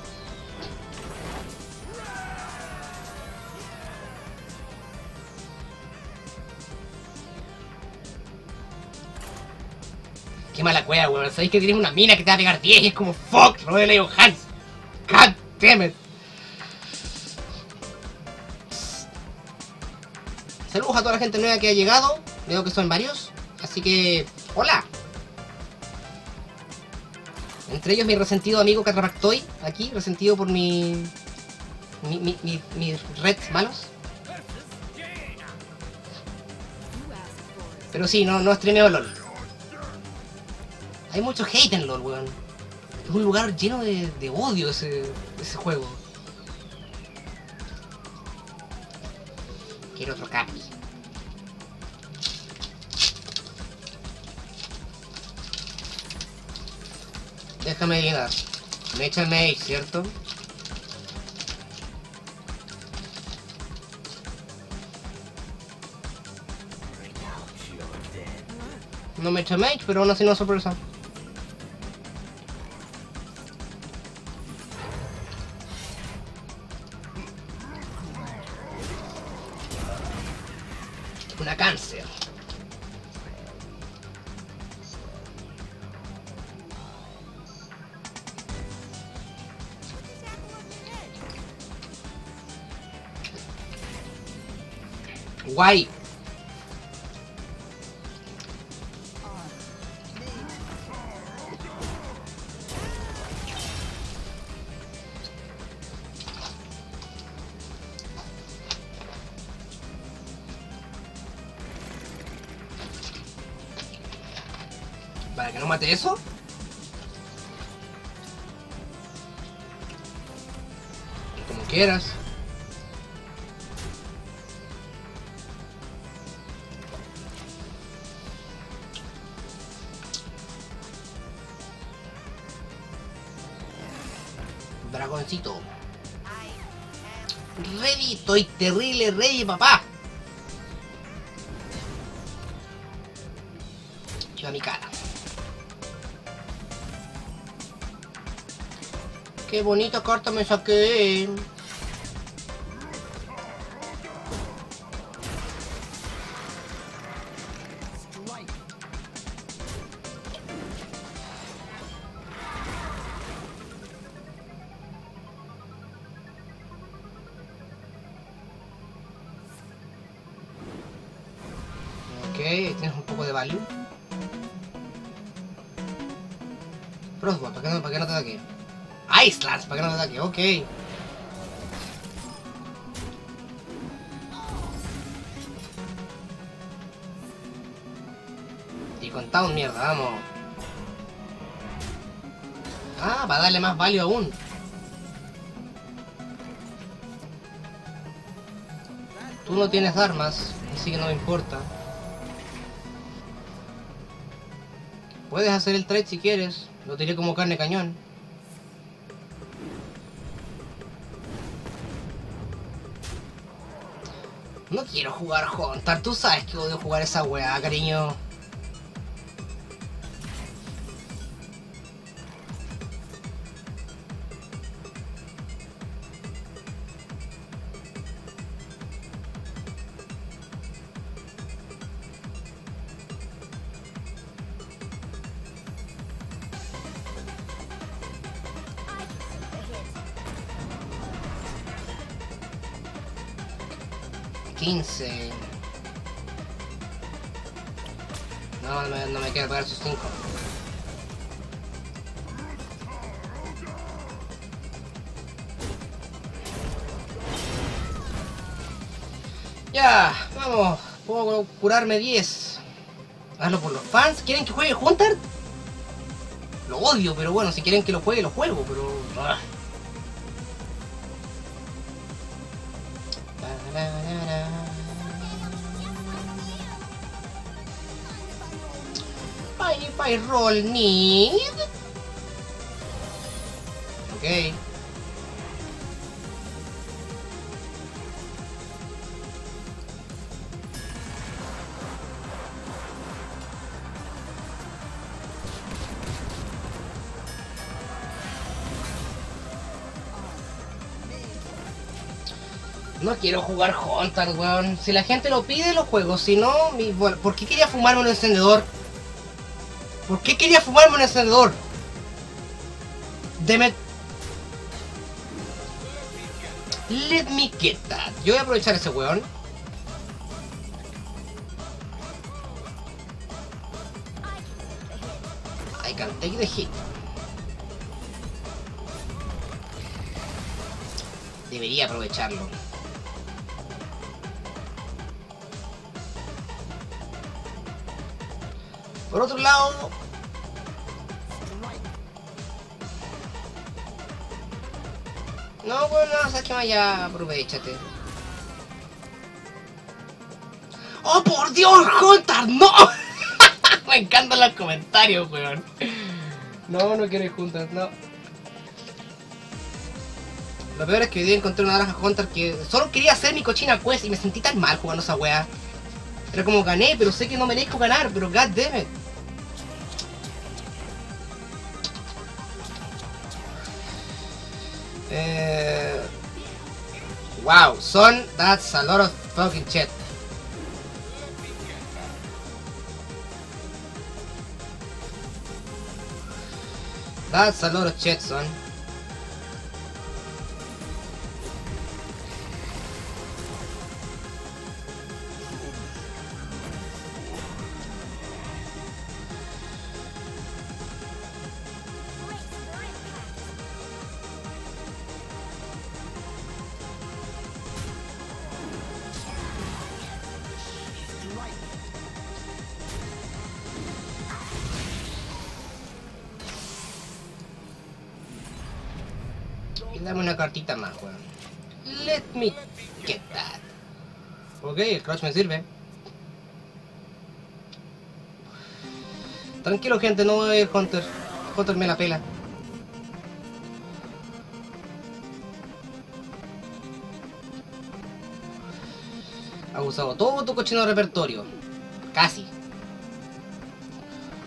Qué mala cueva, weón. Sabéis que tienes una mina que te va a pegar 10 y es como fuck, Robert Leon Hans. God damn it. Saludos a toda la gente nueva que ha llegado. Veo que son varios. Así que, hola. Entre ellos mi resentido amigo Catrapactoy. Aquí, resentido por mis reds malos. Pero sí, no streameo LOL. Hay mucho hate en LOL, weón. Es un lugar lleno de odio ese juego. Quiero otro capi. Déjame llegar. Me echa el mage, ¿cierto? No me echa mage, pero aún así no sorpresa. Una cáncer. Guay. Para que no mate eso. Como quieras. Dragoncito. Ready, estoy terrible ready, papá. Que va mi cara. Qué bonita carta me saqué. Ok, ahí tienes un poco de value. Frostwall, ¿para qué no te ataque? Ice Lance, ¿para qué no te ataque? Ok. Y con Town, mierda, vamos. Ah, para darle más value aún. Tú no tienes armas, así que no me importa. Puedes hacer el trade si quieres. Lo tiré como carne cañón. No quiero jugar Hunter. Tú sabes que odio jugar esa weá, cariño. No me quiero pagar sus 5. Ya, vamos. Puedo curarme 10. Hazlo por los fans. ¿Quieren que juegue Hunter? Lo odio, pero bueno, si quieren que lo juegue, lo juego, pero... Fire roll need. Ok. No quiero jugar Hunter, weón. Si la gente lo pide, lo juego. Si no, bueno, ¿por qué quería fumarme un encendedor? ¿Por qué quería fumarme un encendedor? Deme... Let me get that. Yo voy a aprovechar ese weón. I can take the hit. Debería aprovecharlo. Por otro lado... No, bueno, sabes que vaya, aprovechate. ¡Oh, por Dios, Hunter! ¡No! Me encantan los comentarios, weón. No, no quiero ir juntas, no. Lo peor es que hoy día encontré una naranja Hunter que solo quería hacer mi cochina quest y me sentí tan mal jugando esa weá. Era como gané, pero sé que no merezco ganar, pero goddammit. Wow, son, that's a lot of fucking shit. That's a lot of shit, son. Dame una cartita más, weón. Let me get that. Ok, el crouch me sirve. Tranquilo, gente, no voy a ir Hunter. Hunter me la pela. Ha usado todo tu cochino repertorio. Casi.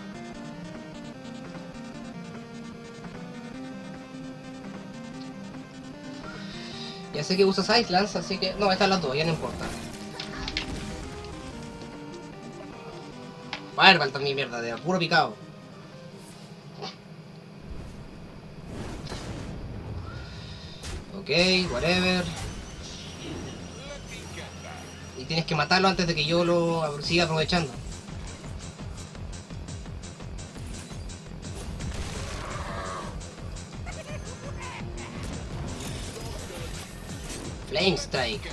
Ya sé que usas Islands, así que... No, están las dos, ya no importa. Fireball también, mierda, de puro picado. Ok, whatever. Y tienes que matarlo antes de que yo lo siga aprovechando. Flame Strike.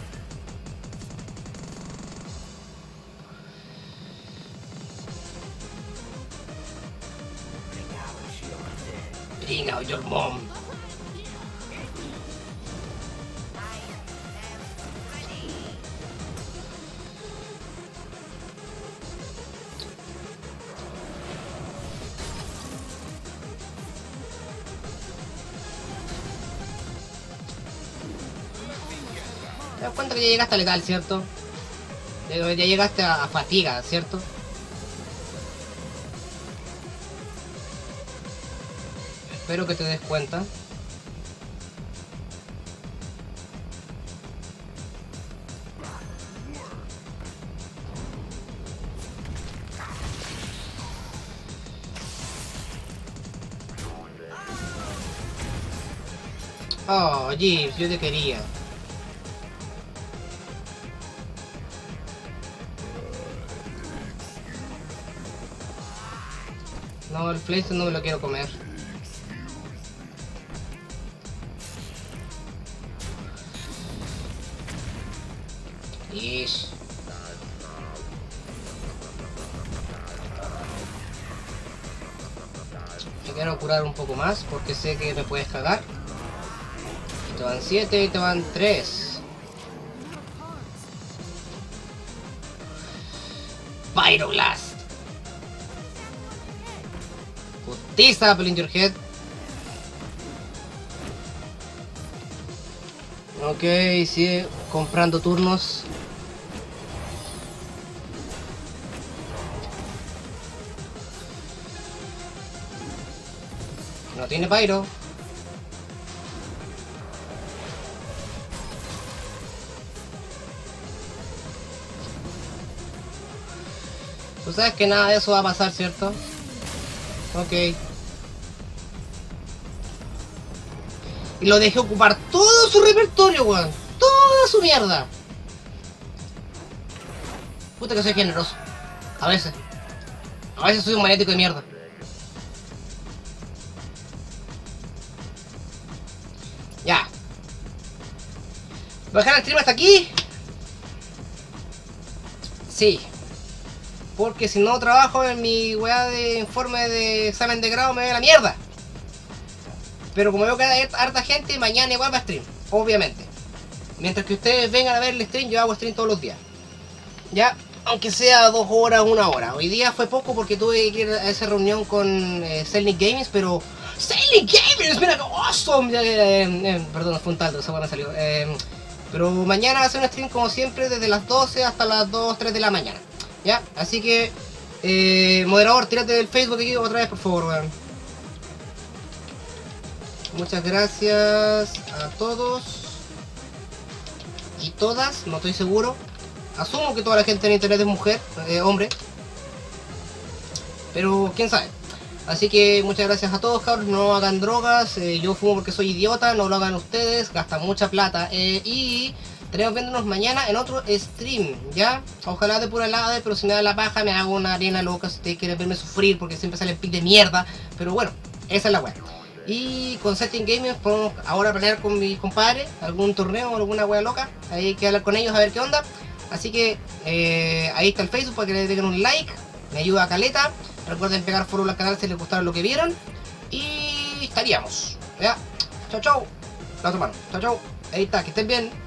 Bring out your mom. Te das cuenta que ya llegaste a letal, ¿cierto? Ya llegaste a fatiga, ¿cierto? Espero que te des cuenta. Oh, Jeeves, yo te quería. No, el Flame no me lo quiero comer. Ish. Me quiero curar un poco más porque sé que me puedes cagar. Y te van 7 y te van 3. Pyroblast. Putiza, Apple in your head. Ok, sigue comprando turnos. No tiene pyro. Tú sabes que nada de eso va a pasar, ¿cierto? Ok. Y lo dejé ocupar todo su repertorio, weón. Toda su mierda. Puta que soy generoso. A veces. A veces soy un magnético de mierda. Ya. ¿Voy a dejar el stream hasta aquí? Sí. Porque si no trabajo en mi weá de informe de examen de grado me voy a la mierda. Pero como veo que hay harta gente, mañana igual va a stream, obviamente. Mientras que ustedes vengan a ver el stream, yo hago stream todos los días. Ya, aunque sea 2 horas, 1 hora. Hoy día fue poco porque tuve que ir a esa reunión con Selnick Gamers, pero... ¡Selnick Gamers! ¡Mira qué awesome! Perdón, fue un taldo, esa buena salió. Pero mañana va a ser un stream como siempre, desde las 12 hasta las 2, 3 de la mañana. Ya, así que... moderador, tírate del Facebook aquí otra vez, por favor, weón. Muchas gracias a todos y todas, no estoy seguro. Asumo que toda la gente en internet es mujer, hombre. Pero quién sabe. Así que muchas gracias a todos, cabros. No hagan drogas. Yo fumo porque soy idiota. No lo hagan ustedes. Gastan mucha plata. Y estaremos viéndonos mañana en otro stream. ¿Ya? Ojalá de pura helada. Pero si me da la paja me hago una arena loca. Si ustedes quieren verme sufrir porque siempre sale el pick de mierda. Pero bueno, esa es la weá. Y con Setting Gaming podemos ahora planear con mis compadres algún torneo o alguna wea loca. Ahí hay que hablar con ellos a ver qué onda. Así que ahí está el Facebook para que le den un like. Me ayuda a caleta. Recuerden pegar follow al canal si les gustaron lo que vieron. Y estaríamos. Ya. Chau chau. La otra mano. Chau chau. Ahí está. Que estén bien.